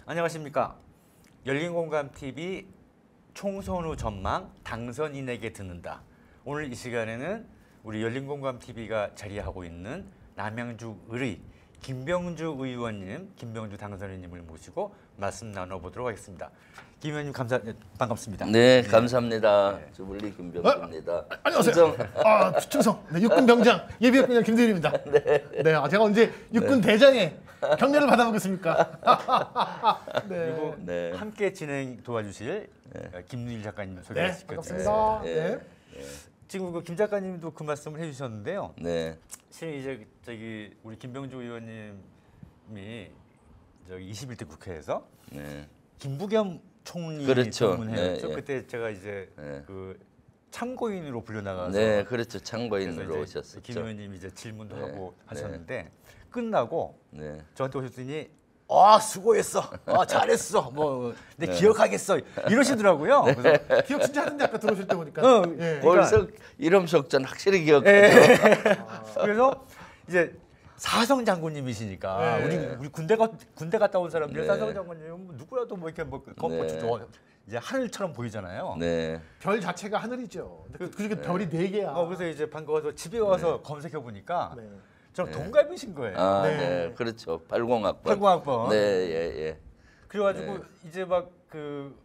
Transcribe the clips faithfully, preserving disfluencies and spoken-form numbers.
안녕하십니까. 열린공감티비 총선 후 전망 당선인에게 듣는다. 오늘 이 시간에는 우리 열린공감티비가 자리하고 있는 남양주 의리 김병주 의원님, 김병주 당선인님을 모시고 말씀 나눠보도록 하겠습니다. 김 의원님 감사, 반갑습니다. 네, 감사합니다. 네. 주불리 김병주입니다. 어? 안녕하세요. 충성. 아, 충성. 네, 육군 병장 예비역병장 김대일입니다. 네. 네, 아, 제가 언제 육군 네. 대장에 경례를 받아보겠습니까? 네. 그리고 네. 함께 진행 도와주실 네. 김누일 작가님 소개시켜드리겠습니다. 네, 반갑습니다. 네. 네. 네. 지금 그 김 작가님도 그 말씀을 해주셨는데요. 네. 실은 이제 저기 우리 김병주 의원님이 저기 이십일 대 국회에서 네. 김부겸 총리 그렇죠. 방문해였죠. 네, 그때 제가 이제 네. 그 참고인으로 불려나가서 네, 그렇죠. 참고인으로 오셨었죠. 김 의원님 이제 질문도 네. 하고 하셨는데 네. 끝나고 네. 저한테 오셨더니 아 수고했어, 아 잘했어, 뭐 내 네. 기억하겠어 이러시더라고요. 네. 그래서 기억 진짜 하던데 아까 들어오실 때 보니까. 어, 네. 벌써 이름 속전 확실히 기억해요. 네. 아. 그래서 이제 사성 장군님이시니까 네. 우리 우리 군대 가 군대 갔다 온 사람들 네. 사성 장군님 누구라도 뭐 이렇게 뭐 검포츠 네. 이제 하늘처럼 보이잖아요. 네. 별 자체가 하늘이죠. 그, 그 중에 네. 별이 네 개야. 어, 그래서 이제 반가워서 집에 와서 네. 검색해 보니까. 네. 저 동갑이신 거예요. 아, 네. 네. 그렇죠. 팔십 학번. 팔십 학번. 네, 예, 예. 그래가지고 네. 이제 막 그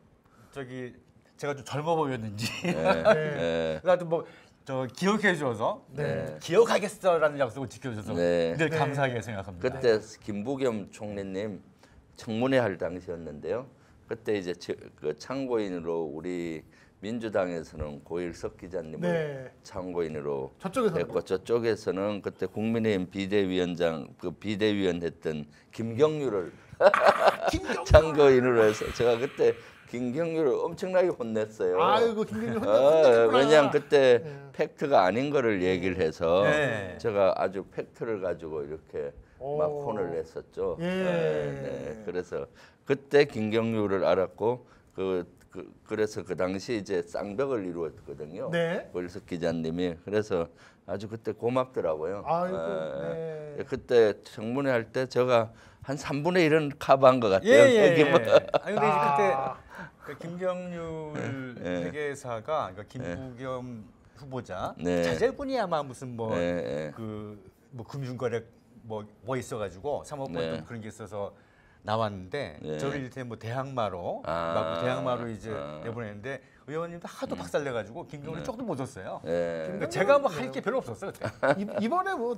저기 제가 좀 젊어 보였는지. 네. 네. 그래도 뭐 저 기억해 줘서 네. 기억하겠어라는 약속을 지켜줘서 네. 늘 감사하게 생각합니다. 그때 김부겸 총리님 청문회 할 당시였는데요. 그때 이제 그 참고인으로 우리 민주당에서는 고일석 기자님을 네. 참고인으로 했고 저쪽에서는 그때 국민의힘 비대위원장 그 비대위원 했던 김경률을 아, 참고인으로 해서 제가 그때 김경률을 엄청나게 혼냈어요. 아이고 김경률 혼냈구나. 어, 왜냐하면 그때 네. 팩트가 아닌 거를 얘기를 해서 네. 제가 아주 팩트를 가지고 이렇게 오. 막 혼을 냈었죠. 예. 네, 네. 그래서 그때 김경률을 알았고 그 그, 그래서 그 당시 이제 쌍벽을 이루었거든요. 네. 고일석 기자님이 그래서 아주 그때 고맙더라고요. 아이고. 네. 네. 그때 청문회 할 때 제가 한 삼분의 일은 커버한 것 같아요. 예, 예, 예. 아니 근데 아. 그때 그 김경률 네. 회계사가 그러니까 김부겸 네. 후보자 네. 자제분이 아마 무슨 뭐 네. 그 뭐 금융거래 뭐, 뭐 있어가지고 사모펀드 네. 그런 게 있어서 나왔는데 네. 저를 이렇게 뭐 대항마로 아. 막 대항마로 이제 아. 내보냈는데 의원님도 하도 음. 박살내가지고 김경률 네. 조금 못 줬어요. 네. 그러니까 제가 뭐 할 게 별로 없었어요 그때. 이, 이번에 뭐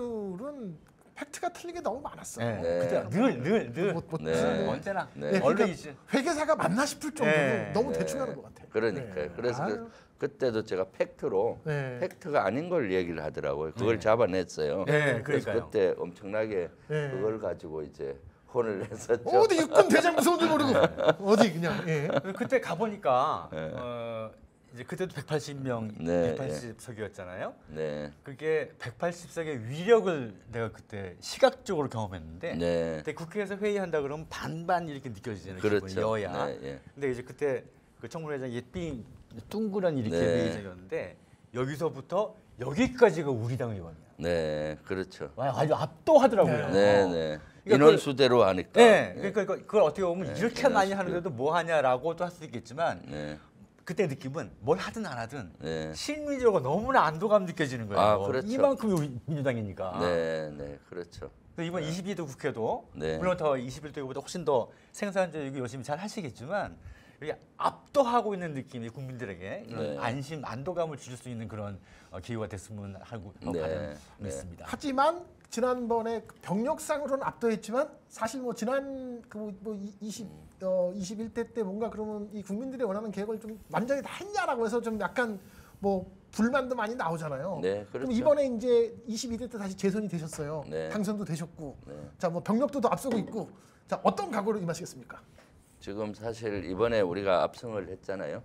김경률은 팩트가 틀린 게 너무 많았어. 네. 네. 그때 늘늘 늘 뭐, 뭐, 네. 뭐, 언제나 네. 네, 그러니까 언론이지. 회계사가 맞나 싶을 정도로 네. 너무 네. 대충 하는 것 같아. 그러니까요. 네. 그래서 아유. 그, 그때도 제가 팩트로 네. 팩트가 아닌 걸 얘기를 하더라고요. 그걸 네. 잡아냈어요. 네, 그래서 그러니까요. 그때 엄청나게 네. 그걸 가지고 이제 혼을 냈었죠. 어디 육군 대장 무서운 줄 모르고 어디 그냥. 예. 그때 가 보니까 네. 어, 이제 그때도 백팔십 명, 네, 백팔십 석이었잖아요. 네. 그게 백팔십 석의 위력을 내가 그때 시각적으로 경험했는데, 네. 그때 국회에서 회의한다 그러면 반반 이렇게 느껴지잖아요. 그렇죠. 기분이 여야. 네, 예. 근데 이제 그때 그 청문회장이 삥 둥그런 이렇게 네. 회의장이었는데 여기서부터 여기까지가 우리 당 의원이야. 네, 그렇죠. 와, 아주 압도하더라고요. 네, 네. 그러니까 인원수대로 하니까. 네, 그러니까 그걸 어떻게 보면 네, 이렇게 많이 인원수대로. 하는데도 뭐 하냐라고도 할 수 있겠지만. 네. 그때 느낌은 뭘 하든 안 하든 네. 실무적으로 너무나 안도감 느껴지는 거예요. 아, 그렇죠. 이만큼이 민주당이니까. 네, 네, 그렇죠. 이번 네. 이십이 대 국회도 네. 물론 더 이십일 대보다 훨씬 더 생산적이고 열심히 잘 하시겠지만 이렇게 압도하고 있는 느낌이 국민들에게 이런 네. 안심, 안도감을 줄 수 있는 그런 기회가 됐으면 하고 네. 바람이 네. 있습니다. 하지만 지난번에 병력상으로는 압도했지만 사실 뭐 지난 그뭐 이십 어 이십일 대 때 뭔가 그러면 이 국민들이 원하는 계획을 좀 완전히 다 했냐라고 해서 좀 약간 뭐 불만도 많이 나오잖아요. 네, 그렇죠. 그럼 이번에 이제 이십이 대 때 다시 재선이 되셨어요. 네. 당선도 되셨고, 네. 자 뭐 병력도 더 앞서고 있고, 자 어떤 각오로 임하시겠습니까? 지금 사실 이번에 우리가 압승을 했잖아요.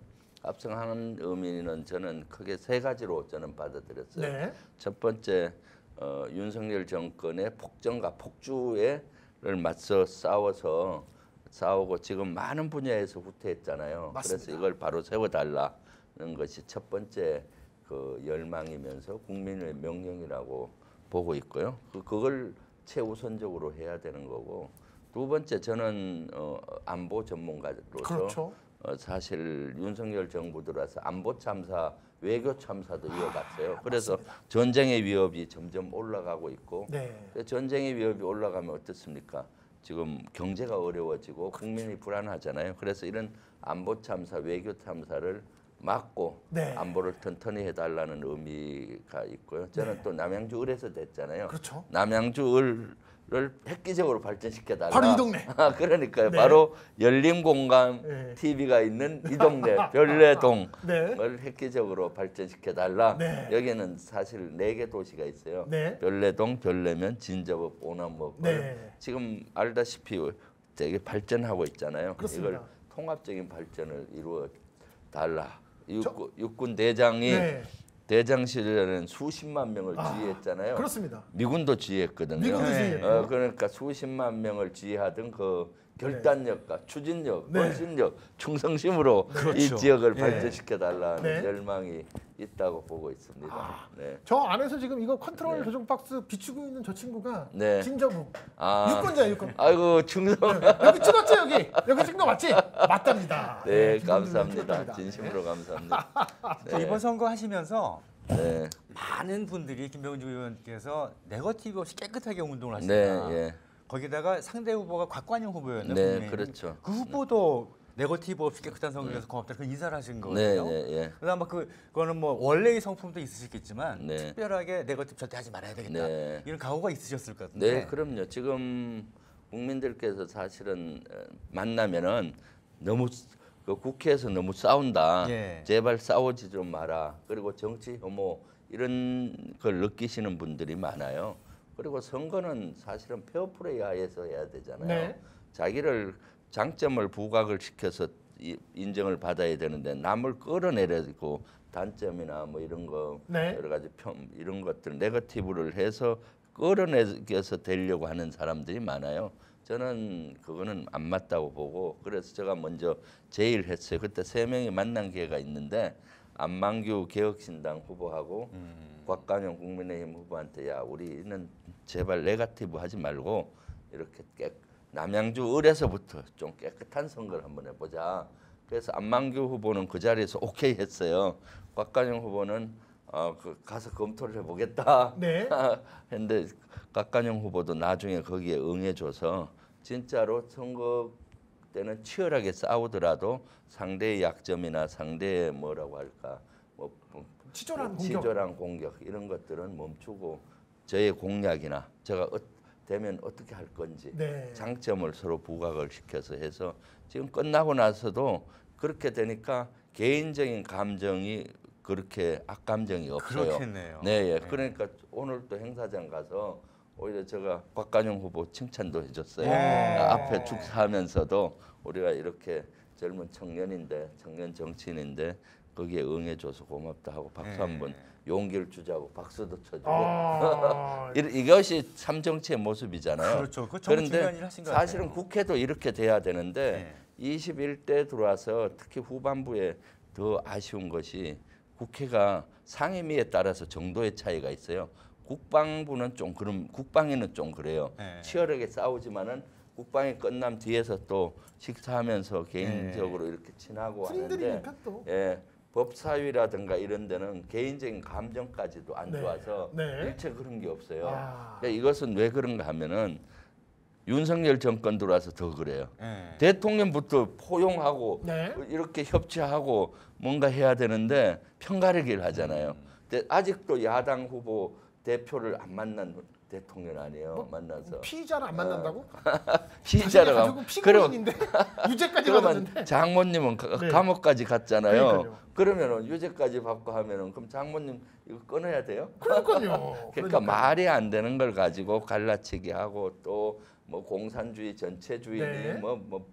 압승하는 의미는 저는 크게 세 가지로 저는 받아들였어요. 네. 첫 번째 어, 윤석열 정권의 폭정과 폭주에를 맞서 싸워서 싸우고 지금 많은 분야에서 후퇴했잖아요. 맞습니다. 그래서 이걸 바로 세워달라는 것이 첫 번째 그 열망이면서 국민의 명령이라고 보고 있고요. 그, 그걸 최우선적으로 해야 되는 거고 두 번째 저는 어, 안보 전문가로서 그렇죠. 어, 사실 윤석열 정부 들어와서 안보 참사, 외교 참사도 이어갔어요. 그래서 맞습니다. 전쟁의 위협이 점점 올라가고 있고 네. 전쟁의 위협이 올라가면 어떻습니까? 지금 경제가 어려워지고 국민이 불안하잖아요. 그래서 이런 안보 참사, 외교 참사를 막고 네. 안보를 튼튼히 해달라는 의미가 있고요. 저는 네. 또 남양주 을에서 됐잖아요. 그렇죠. 남양주 을을 획기적으로 발전시켜달라. 바로 이 동네. 아, 그러니까요. 네. 바로 열린 공감 네. 티비가 있는 이 동네 별내동을 네. 획기적으로 발전시켜달라. 네. 여기는 사실 네 개 도시가 있어요. 네. 별내동, 별내면, 진저읍, 오남읍. 네. 지금 알다시피 되게 발전하고 있잖아요. 그렇습니다. 이걸 통합적인 발전을 이루어 달라. 육군, 육군 대장이 네. 대장 시절에는 수십만 명을 아, 지휘했잖아요. 그렇습니다. 미군도 지휘했거든요. 미군도 네. 지휘했고. 어, 그러니까 수십만 명을 지휘하던 그 결단력과 추진력, 네. 헌신력, 충성심으로 이 그렇죠. 지역을 네. 발전시켜 달라는 네. 열망이 있다고 보고 있습니다. 아. 네. 저 안에서 지금 이거 컨트롤 네. 조정 박스 비추고 있는 저 친구가 네. 진저북 아, 유권자야 유권. 아이고 충성. 여기 찍었지 여기 여기 찍는 거 맞지? 맞답니다. 네, 김동준 감사합니다. 찍었답니다. 진심으로 감사합니다. 저 네. 이번 선거 하시면서 네, 많은 분들이 김병주 의원께서 네거티브 없이 깨끗하게 운동을 네, 하시다. 예, 거기다가 상대 후보가 곽관영 후보였나요? 네, 국민의힘? 그렇죠. 그 후보도 네거티브 없이 깨끗한 선거에서 고맙다. 그 인사를 하신 네, 거예요. 네, 예, 그다음 그 그거는 뭐 원래의 성품도 있으시겠지만 네. 특별하게 네거티브 절대 하지 말아야 되겠다. 네. 이런 각오가 있으셨을 것 같은데. 네, 그럼요. 지금 국민들께서 사실은 어, 만나면은 너무 그 국회에서 너무 싸운다. 예. 제발 싸우지 좀 마라. 그리고 정치 혐오 이런 걸 느끼시는 분들이 많아요. 그리고 선거는 사실은 페어플레이 하에서 해야 되잖아요. 네. 자기를 장점을 부각을 시켜서 이- 인정을 받아야 되는데 남을 끌어내려고 단점이나 뭐 이런 거 네. 여러 가지 편 이런 것들 네거티브를 해서 끌어내서 되려고 하는 사람들이 많아요. 저는 그거는 안 맞다고 보고 그래서 제가 먼저 제의를 했어요. 그때 세 명이 만난 기회가 있는데 안만규 개혁신당 후보하고 음. 곽관영 국민의힘 후보한테 야 우리는 제발 네거티브 하지 말고 이렇게 깨, 남양주 을에서부터 좀 깨끗한 선거를 한번 해보자. 그래서 안만규 후보는 그 자리에서 오케이 했어요. 곽관영 후보는 어, 그 가서 검토를 해보겠다. 네. 했는데 곽관영 후보도 나중에 거기에 응해줘서 진짜로 선거 때는 치열하게 싸우더라도 상대의 약점이나 상대의 뭐라고 할까 뭐 치졸한 공격. 치졸한 공격 이런 것들은 멈추고 저의 공약이나 제가 어, 되면 어떻게 할 건지 네. 장점을 서로 부각을 시켜서 해서 지금 끝나고 나서도 그렇게 되니까 개인적인 감정이 그렇게 악감정이 없어요. 그렇겠네요. 네, 예. 네. 그러니까 오늘 또 행사장 가서 오히려 제가 곽관영 후보 칭찬도 해줬어요. 네. 앞에 축사하면서도 우리가 이렇게 젊은 청년인데 청년 정치인인데 거기에 응해줘서 고맙다 하고 박수 네. 한번 용기를 주자고 박수도 쳐주고 아, 이- 이것이 참 정치의 모습이잖아요. 그렇죠. 그 정말 중요한 일 하신 것 사실은 같아요. 국회도 이렇게 돼야 되는데 네. 이십일 대 들어와서 특히 후반부에 더 아쉬운 것이 국회가 상임위에 따라서 정도의 차이가 있어요. 국방부는 좀 그럼 국방위는 좀 그래요. 네. 치열하게 싸우지만은 국방이 끝남 뒤에서 또 식사하면서 개인적으로 이렇게 친하고 하는데 팀들이니까 또. 예, 법사위라든가 이런 데는 개인적인 감정까지도 안 네. 좋아서 네. 일체 그런 게 없어요. 아. 그러니까 이것은 왜 그런가 하면은 윤석열 정권 들어와서 더 그래요. 네. 대통령부터 포용하고 네. 이렇게 협치하고 뭔가 해야 되는데 편가르기를 하잖아요. 근데 아직도 야당 후보 대표를 안 만난 대통령 아니에요. 뭐? 만나서 피의자를 안 만난다고? 피의자를 가지고 가- 그럼 피고인인데 유죄까지 그러면 받았는데. 장모님은 가- 네. 감옥까지 갔잖아요. 그러니까요. 그러면은 유죄까지 받고 하면은 그럼 장모님 이거 끊어야 돼요? 그러니까요. 그러니까 말이 안 되는 걸 가지고 갈라치기 하고 또 뭐 공산주의 전체주의니 네. 뭐 뭐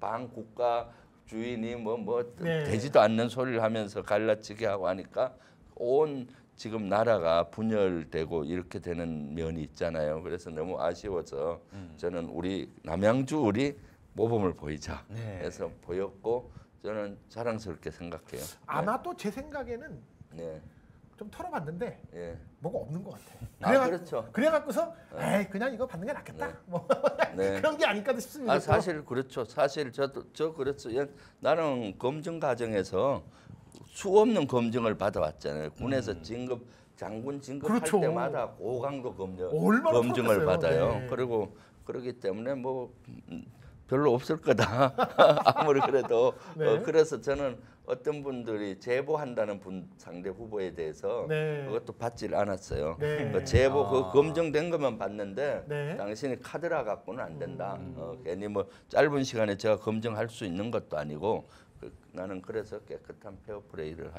반국가주의니 뭐 뭐 네. 되지도 않는 소리를 하면서 갈라치기 하고 하니까 온 지금 나라가 분열되고 이렇게 되는 면이 있잖아요. 그래서 너무 아쉬워서 음. 저는 우리 남양주 우리 모범을 보이자 네. 해서 보였고 저는 자랑스럽게 생각해요. 아마 또 제 생각에는 네. 좀 털어봤는데 예. 뭐가 없는 것 같아. 아, 그래가, 그렇죠. 그래갖고서 에이 그냥 이거 받는 게 낫겠다. 네. 뭐 네. 그런 게 아닐까 싶습니다. 아 사실 그렇죠. 사실 저도 저 그렇죠. 예, 나는 검증 과정에서 수 없는 검증을 받아왔잖아요. 군에서 음. 진급 장군 진급할 그렇죠. 때마다 고강도 검증 얼마나 검증을 털었겠어요. 받아요. 네. 그리고 그렇기 때문에 뭐 음, 별로 없을 거다. 아무리 그래도 네. 어, 그래서 저는 어떤 분들이 제보한다는 분 상대 후보에 대해서 네. 그것도 받질 않았어요. 네. 그 제보 아. 그 검증된 것만 받는데 네. 당신이 카드라 갖고는 안 된다. 음. 어, 괜히 뭐 짧은 시간에 제가 검증할 수 있는 것도 아니고 그, 나는 그래서 깨끗한 페어플레이를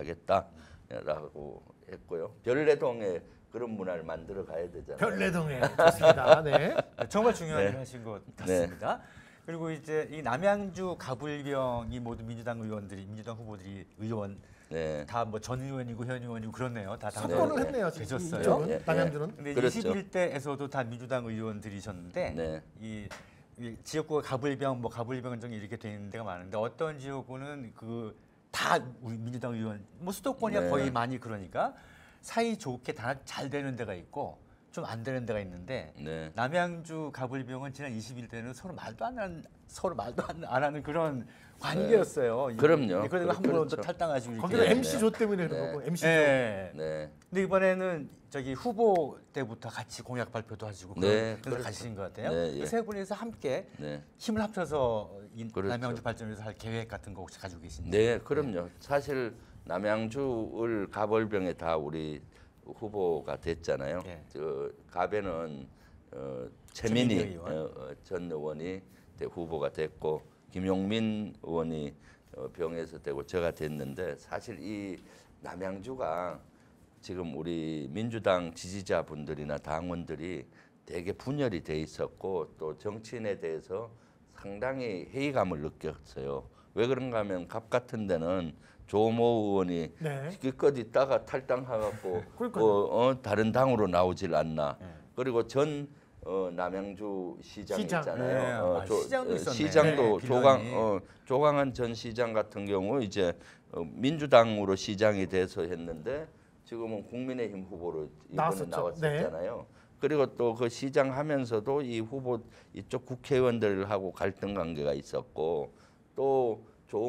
하겠다라고 했고요. 별내동에 그런 문화를 만들어 가야 되잖아요. 별내동에 좋습니다. 네. 정말 중요한 네. 일 하신 것 같습니다. 그리고 이제 이 남양주 가불병이 모두 민주당 의원들이 민주당 후보들이 의원 네. 다 뭐 전 의원이고 현 의원이고 그렇네요. 다 석권을 네. 했네요. 되셨어요. 이쪽은 예, 예. 남양주는. 근데 그렇죠. 이십일 대에서도 다 민주당 의원들이셨는데 네. 이, 이 지역구가 가불병 뭐 가불병 등 이렇게 돼 있는 데가 많은데 어떤 지역구는 그 다 우리 민주당 의원 뭐 수도권이야 네. 거의 많이 그러니까 사이 좋게 다 잘 되는 데가 있고 좀 안 되는 데가 있는데 네. 남양주 가불병은 지난 이십일 대는 서로 말도 안 하는 서로 말도 안, 안 하는 그런 관계였어요. 네. 그럼요. 그러다가 한 번 그렇죠. 더 탈당하시고 이렇게. 거기는 네. 엠씨 조 때문에 그런 네. 거고 엠씨 조. 예. 네. 근데 이번에는 저기 후보 때부터 같이 공약 발표도 하시고 네, 그런 데서 그렇죠. 가시는 것 같아요. 네, 예. 세 분이서 함께 네. 힘을 합쳐서 이 그렇죠. 남양주 발전을 위해서 할 계획 같은 거 혹시 가지고 계신지? 네, 그럼요. 사실 남양주을 가벌병에 다 우리 후보가 됐잖아요. 네. 저 가배는 어, 최민희 최민희 의원. 어, 어, 전 의원이 대- 후보가 됐고 김용민 의원이 어, 병에서 되고 제가 됐는데 사실 이 남양주가 지금 우리 민주당 지지자분들이나 당원들이 되게 분열이 돼 있었고 또 정치인에 대해서 상당히 회의감을 느꼈어요. 왜 그런가 하면 갑 같은 데는 조모 의원이 네. 기껏 있다가 탈당해갖고 그러니까요. 어, 어, 다른 당으로 나오질 않나. 네. 그리고 전 어, 남양주 시장, 시장. 있잖아요. 네. 어, 아, 시장도 어, 있었네. 시장도 네, 조강 빌런이. 어, 조강한 전 시장 같은 경우 이제 어, 민주당으로 시장이 돼서 했는데 지금은 국민의힘 후보로 이번에 나왔었죠. 나왔었잖아요. 그리고 또 그 시장 하면서도 이 후보 이쪽 국회의원들하고 갈등 관계가 있었고 또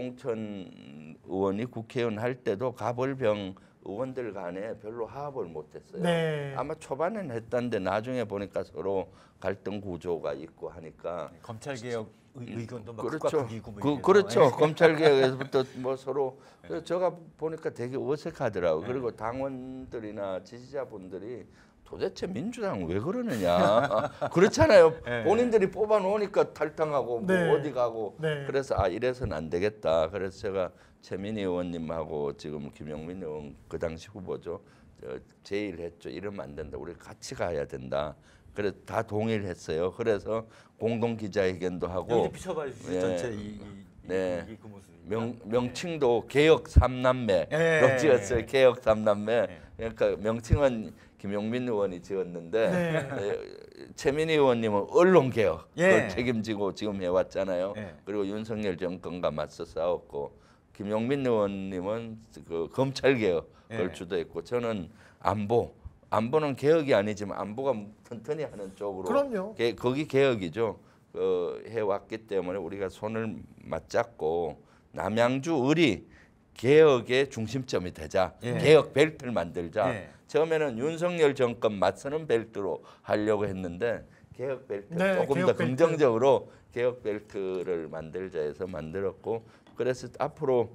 조홍천 의원이 국회의원 할 때도 가벌병 의원들 간에 별로 화합을 못했어요. 네. 아마 초반에는 했던데 나중에 보니까 서로 갈등 구조가 있고 하니까 검찰 개혁 의견도 막 그렇죠. 극과 극이고 뭐 그, 이래서. 그렇죠. 검찰 개혁에서부터 뭐 서로 그래서 제가 보니까 되게 어색하더라고. 요 네. 그리고 당원들이나 지지자분들이 도대체 민주당 왜 그러느냐. 그렇잖아요. 네. 본인들이 뽑아 놓으니까 탈당하고 뭐 네. 어디 가고 네. 그래서 아 이래서는 안 되겠다. 그래서 제가 최민희 의원님하고 지금 김용민 의원 그 당시 후보죠. 저 제의를 했죠. 이러면 안 된다. 우리 같이 가야 된다. 그래서 다 동의를 했어요. 그래서 공동 기자회견도 하고 여기 비춰봐 주시죠. 네. 전체 이, 이, 네. 이, 그 모습. 명, 명칭도 개혁 삼남매로 예. 지었어요. 개혁 삼남매. 예. 그러니까 명칭은 김용민 의원이 지었는데 네. 에, 최민희 의원님은 언론 개혁 예. 그걸 책임지고 지금 해왔잖아요. 예. 그리고 윤석열 정권과 맞서 싸웠고 김용민 의원님은 그 검찰 개혁을 예. 주도했고 저는 안보. 안보는 개혁이 아니지만 안보가 튼튼히 하는 쪽으로 그럼요. 개, 거기 개혁이죠. 그, 해왔기 때문에 우리가 손을 맞잡고 남양주 을이 개혁의 중심점이 되자. 예. 개혁 벨트를 만들자. 예. 처음에는 윤석열 정권 맞서는 벨트로 하려고 했는데 개혁 벨트 네, 조금 개혁 더 벨트. 긍정적으로 개혁 벨트를 만들자 해서 만들었고 그래서 앞으로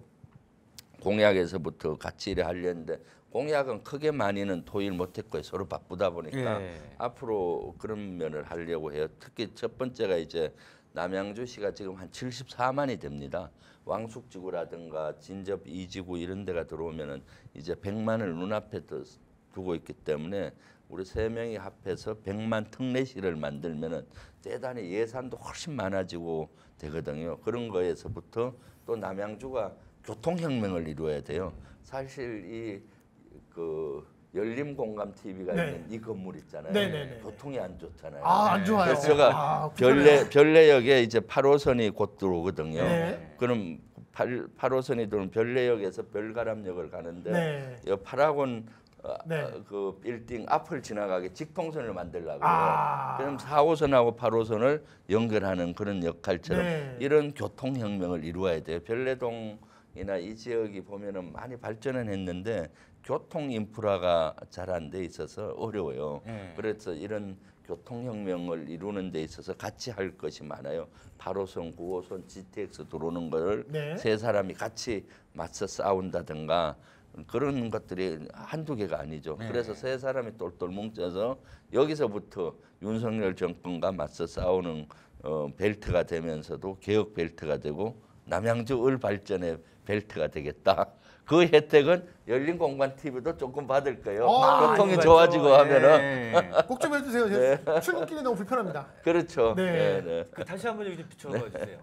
공약에서부터 같이 일을 하려는데 공약은 크게 많이는 토의를 못했고 서로 바쁘다 보니까 예. 앞으로 그런 면을 하려고 해요. 특히 첫 번째가 이제 남양주시가 지금 한 칠십사만이 됩니다. 왕숙지구라든가 진접 이지구 이런 데가 들어오면은 이제 백만을 눈앞에 두고 있기 때문에 우리 세 명이 합해서 백만 특례시를 만들면은 대단히 예산도 훨씬 많아지고 되거든요. 그런 거에서부터 또 남양주가 교통혁명을 이루어야 돼요. 사실 이 그 열림공감 티비가 네. 있는 이 건물 있잖아요. 네네네. 교통이 안 좋잖아요. 아, 안 좋아요. 그래서 제가 아, 별내 별내역에 이제 팔 호선이 곧 들어오거든요. 네. 그럼 팔, 팔 호선이 들어오면 별내역에서 별가람역을 가는데 네. 이 팔학원 어, 네. 어, 그 빌딩 앞을 지나가게 직통선을 만들려고요. 아. 그럼 사 호선하고 팔 호선을 연결하는 그런 역할처럼 네. 이런 교통혁명을 이루어야 돼요. 별내동이나 이 지역이 보면은 많이 발전은 했는데 교통 인프라가 잘 안 돼 있어서 어려워요. 네. 그래서 이런 교통혁명을 이루는 데 있어서 같이 할 것이 많아요. 팔 호선, 구 호선 지티엑스 들어오는 걸 네. 세 사람이 같이 맞서 싸운다든가 그런 것들이 한두 개가 아니죠. 네. 그래서 세 사람이 똘똘 뭉쳐서 여기서부터 윤석열 정권과 맞서 싸우는 어, 벨트가 되면서도 개혁 벨트가 되고 남양주 을 발전의 벨트가 되겠다. 그 혜택은 열린 공간 티비도 조금 받을 거예요. 아, 교통이 맞죠. 좋아지고 예. 하면은 꼭 좀 해주세요. 제 출근길이 너무 불편합니다. 그렇죠. 네. 네, 네. 그 다시 한번 여기 좀 비춰봐 주세요.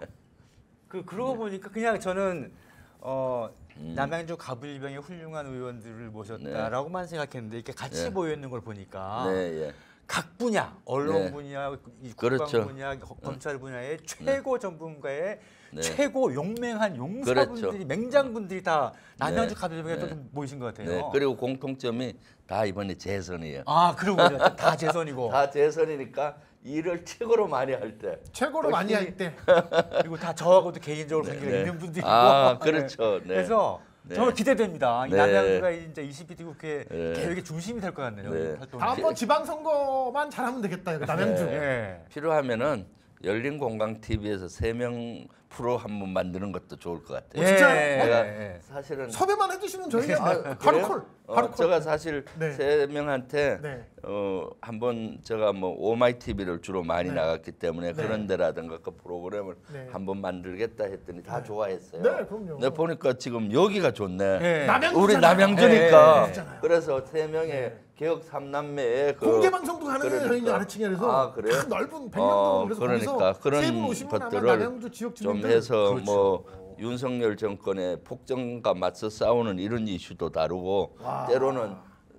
그 그러고 보니까 그냥 저는 어 남양주 가불병의 훌륭한 의원들을 모셨다라고만 생각했는데 이렇게 같이 네. 모여 있는 걸 보니까 네, 예. 각 분야, 언론 네. 분야, 이 국방 그렇죠. 분야, 거- 검찰 분야의 최고 전문가의 네. 최고 용맹한 용사분들이 그렇죠. 맹장분들이 다 남양주 네. 가불병에 또 네. 좀 모이신 것 같아요. 네. 그리고 공통점이 다 이번에 재선이에요. 아 그리고 그죠. 다 재선이고 다 재선이니까 일을 최고로 많이 할 때. 최고로 많이 할 때. 그리고 다 저하고도 개인적으로 관계가 네. 있는 분들이고 아, 그렇죠. 네. 그래서 네. 정말 기대됩니다. 이 네. 남양주가 이제 이십이 대 국회 네. 개혁의 중심이 될 것 같네요. 네. 이 활동이. 다음번 지방선거만 잘하면 되겠다. 여기 남양주. 네. 예. 필요하면은 열린 공강 티비에서 세 명 프로 한번 만드는 것도 좋을 것 같아요. 어, 진짜요? 예. 제가 예. 사실은 섭외만 해주시면 저희가 아, 바로 그래요? 콜. 어, 바로 콜. 제가 사실 네. 세 명한테 네. 어 한번 제가 뭐 오마이 티비를 주로 많이 네. 나갔기 때문에 네. 그런 데라든가 그 프로그램을 네. 한번 만들겠다 했더니 다 네. 좋아했어요. 네, 그럼요. 네, 보니까 지금 여기가 좋네. 예. 남양주잖아요. 우리 남양주니까. 네. 그래서 세 명의 네. 개혁 삼남매의 그 공개 방송도 가능해요. 그러니까. 저희 이제 아래층에서 아, 그래요? 큰 넓은 백령동 어, 그래서 그러니까 거기서 그런 세분 오시면 아마 것들을 남양주 지역 좀 주민들 해서 그렇죠. 뭐 윤석열 정권의 폭정과 맞서 싸우는 이런 이슈도 다루고 와. 때로는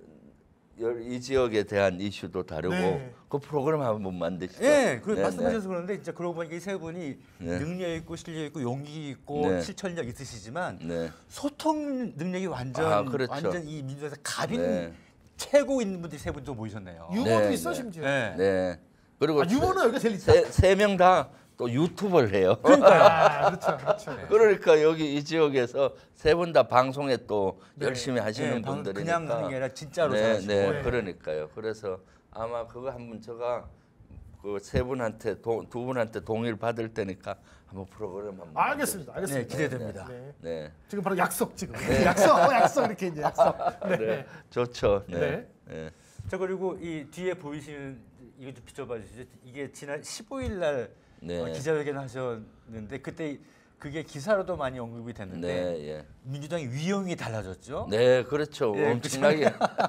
열- 이 지역에 대한 이슈도 다루고 네. 그 프로그램 한번 만드시죠. 예, 그 네, 말씀하셔서 그런데 진짜 그러고 보니까 이 세 분이 네. 능력 있고 실력 있고 용기 있고 네. 실천력 있으시지만 네. 소통 능력이 완전 아, 그렇죠. 완전 이 민주에서 갑인 네. 최고 있는 분들이 세 분도 모이셨네요. 유머도 네, 있어 네. 심지어. 네. 네. 그리고 아, 유머는 여기가 제일 있다. 세세 명 다 또 유튜버를 해요. 아, 그렇죠, 그렇죠. 그러니까 여기 이 지역에서 세 분 다 방송에 또 네. 열심히 하시는 예, 방- 분들이니까 그냥 하는 게 아니라 진짜로 네, 잘하시고. 네, 네. 그러니까요. 그래서 아마 그거 한번 제가 그 세 분한테 도, 두 분한테 동의를 받을 테니까 한번 프로그램 한번 알겠습니다, 네, 알겠습니다. 기대됩니다. 네. 네. 지금 바로 약속 지금. 약속, 어, 약속 이렇게 이제 약속. 네. 네. 좋죠. 네. 네. 네. 자 그리고 이 뒤에 보이시는 이거 좀 비춰봐 주시죠. 이게 지난 십오 일 날 네. 어, 기자회견 하셨는데 그때 그게 기사로도 많이 언급이 됐는데 네, 예. 민주당의 위용이 달라졌죠. 네, 그렇죠. 예, 엄청나게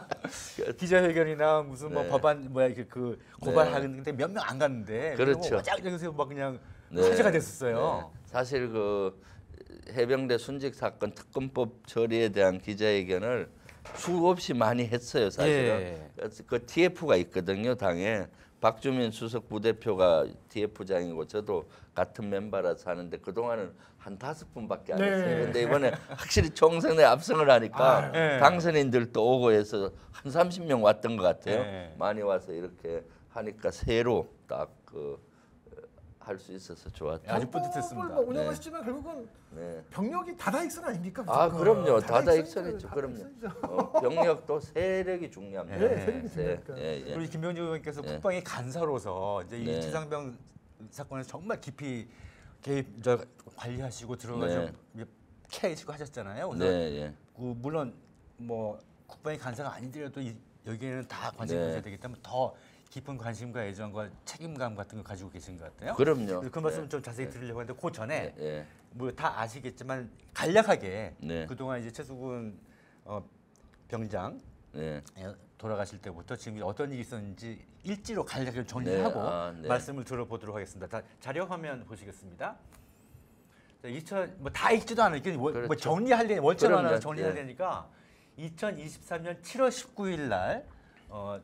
기자회견이나 무슨 뭐 네. 법안 뭐야 그, 그 고발하는데 몇 명 안 갔는데 그렇죠. 쫙 막 그냥 네. 화제가 됐었어요. 네. 사실 그 해병대 순직 사건 특검법 처리에 대한 기자회견을 수없이 많이 했어요. 사실은 예. 그래서 그 티에프가 있거든요. 당에 박주민 수석 부대표가 티에프장이고 저도 같은 멤버라서 하는데 그 동안은 한 다섯 분밖에 안 네. 했어요. 근데 이번에 확실히 총선에 압승을 하니까 아, 네. 당선인들도 오고 해서 한 삼십 명 왔던 것 같아요. 네. 많이 와서 이렇게 하니까 새로 딱 그 할 수 있어서 좋았죠. 아주 뿌듯했습니다. 뭐 운영하시지만 결국은 네. 병력이 다다익선 아닙니까? 아 무조건. 그럼요. 다다익선이죠, 다다익선이죠. 그럼요. 다다익선이죠. 어, 병력도 세력이 중요합니다. 네, 세력이 세- 중요하니까. 예, 예. 우리 김병주 의원께서 네. 국방의 간사로서 이제 이 네. 지상병 사건에서 정말 깊이 개입 저 관리하시고 들어가서 케어하시고 하셨잖아요. 그래서 네, 예. 그 물론 뭐 국방의 간사가 아니더라도 이, 여기에는 다 관심 네. 가져야 되기 때문에 더 깊은 관심과 애정과 책임감 같은 걸 가지고 계신 것 같아요. 그럼요. 그래서 그 말씀 네. 좀 자세히 드리려고 하는데 그 전에 예, 예. 뭐 다 아시겠지만 간략하게 네. 그동안 이제 최수근 어, 병장 네. 예, 돌아가실 때부터 지금 어떤 일이 있었는지 일지로 간략하게 정리하고 네, 아, 네. 말씀을 들어보도록 하겠습니다. 다, 자료 화면 보시겠습니다. 이천 뭐 다 읽지도 않을게요. 뭐, 뭐 그렇죠. 정리하려 월차만 하나 그럼요. 정리하려니까 이천이십삼 년 칠월 십구일 날 어,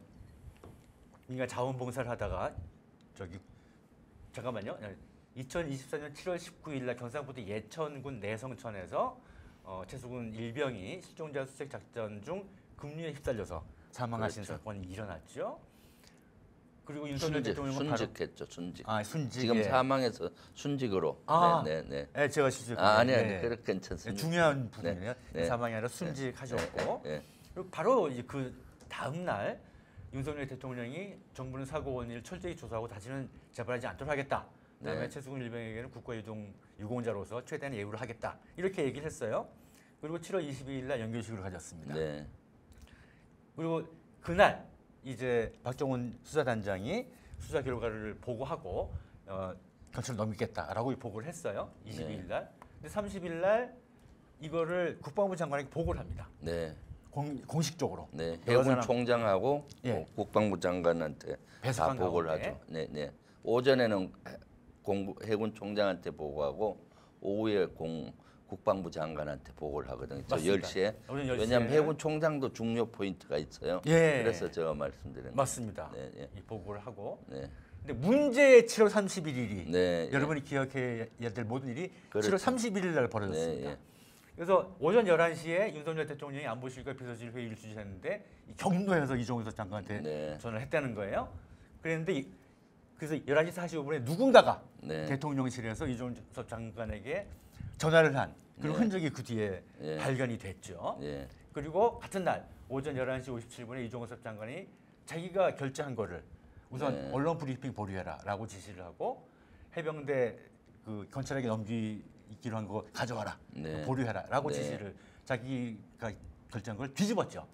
민간 자원봉사를 하다가 저기 잠깐만요. 이천이십사 년 칠월 십구일 날 경상북도 예천군 내성천에서 어, 최수근 일병이 실종자 수색 작전 중 급류에 휩쓸려서 사망하신 그렇죠. 사건이 일어났죠. 그리고 윤석열 순직, 대통령은 바로 순직했죠. 순직. 아 순직 지금 사망해서 순직으로. 아, 네, 네, 네. 네, 제가 실수. 아, 아니 아니 네. 그렇게 괜찮습니다. 중요한 부분이에요. 네. 사망이 아니라 순직하셨고 네, 네. 그리고 바로 이제 그 다음 날 윤석열 대통령이 정부는 사고 원인을 철저히 조사하고 다시는 재발하지 않도록 하겠다. 그다음에 네. 최수근 일병에게는 국가유동 유공자로서 최대한 예우를 하겠다. 이렇게 얘기를 했어요. 그리고 칠월 이십이일 날 연결식을 가졌습니다. 네. 그리고 그날 이제 박정훈 수사단장이 수사 결과를 보고하고 어, 경찰을 넘기겠다라고 보고를 했어요. 이십이일 날. 근데 삼십일 날 이거를 국방부 장관에게 보고를 합니다. 네. 공, 공식적으로. 네. 여러 해군 사람- 총장하고 예. 국방부 장관한테 다 배석한 보고를 가운데. 하죠. 네, 네. 오전에는 공부, 해군 총장한테 보고하고 오후에 공 국방부 장관한테 보고를 하거든요. 저 맞습니다. 열 시에. 오전 열 시에. 왜냐하면 해군 총장도 중요 포인트가 있어요. 예. 그래서 제가 말씀드린 거예요. 맞습니다. 네, 예. 이 보고를 하고. 네. 근데 문제의 칠월 삼십일일이 네, 여러분이 기억해야 될 모든 일이 그렇죠. 칠월 삼십일일 날 벌어졌습니다. 네, 예. 그래서 오전 열한 시에 윤석열 대통령이 안보실과 비서실 회의를 주재했는데 경로에서 이종석 장관한테 네. 전화를 했다는 거예요. 그랬는데 이- 그래서 열한 시 사십오 분에 누군가가 네. 대통령실에서 이종석 장관에게 전화를 한 그런 네. 흔적이 그 뒤에 예. 발견이 됐죠. 예. 그리고 같은 날 오전 열한 시 오십칠 분에 이종석 장관이 자기가 결제한 거를 우선 네. 언론 브리핑 보류해라라고 지시를 하고 해병대 그 경찰에게 넘기기로 한 거 가져와라 네. 보류해라라고 네. 지시를 자기가 결제한 걸 뒤집었죠.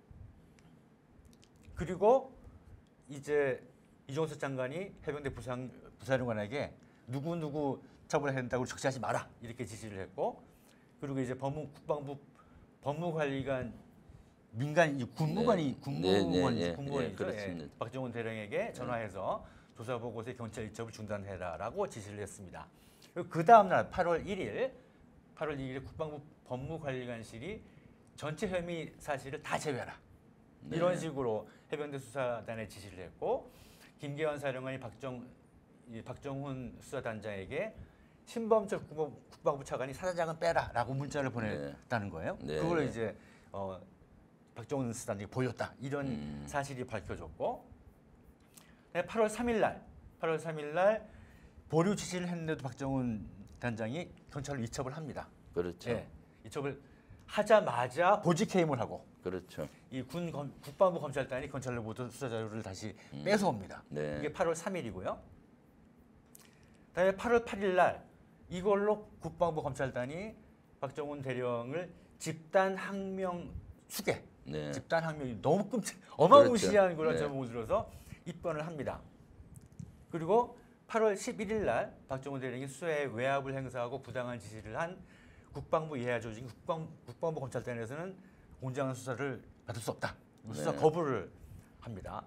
그리고 이제 이종석 장관이 해병대 부상 부사령관에게 누구 누구 처벌해야 된다고 적시하지 마라 이렇게 지시를 했고 그리고 이제 법무 국방부 법무관리관 민간 이 군무관이 네. 군무관 네, 네, 예, 군무관이죠. 예, 그렇습니다. 예. 박정훈 대령에게 전화해서 조사 보고서의 경찰 이첩을 중단해라라고 지시를 했습니다. 그리고 그 다음 날 팔월 일일 팔월 일일에 국방부 법무관리관실이 전체 혐의 사실을 다 제외하라. 네. 이런 식으로 해병대 수사단에 지시를 했고 김계환 사령관이 박정 이 박정훈 수사단장에게 신범철 국방- 국방부 차관이 사단장은 빼라라고 문자를 보냈다는 거예요. 네. 그걸 이제 어, 박정훈 수사단장이 보였다 이런 음. 사실이 밝혀졌고 네, 팔월 삼일 날 팔월 삼일 날 보류 지시를 했는데도 박정훈 단장이 경찰을 이첩을 합니다. 그렇죠. 예, 이첩을 하자마자 보직 해임을 하고 그렇죠. 이 군 국방부 검찰단이 경찰로부터 수사 자료를 다시 뺏어옵니다. 네. 이게 팔월 삼일이고요. 그다음에 팔월 팔일 날 이걸로 국방부 검찰단이 박정훈 대령을 집단 항명 수계, 네. 집단 항명이 너무 끔찍, 어마무시한 그렇죠. 그런 네. 제목을 들어서 입건을 합니다. 그리고 팔월 십일일 날 박정훈 대령이 수사에 외압을 행사하고 부당한 지시를 한 국방부 예하 조직 국방, 국방부 검찰단에서는 공정한 수사를 받을 수 없다. 수사 네. 거부를 합니다.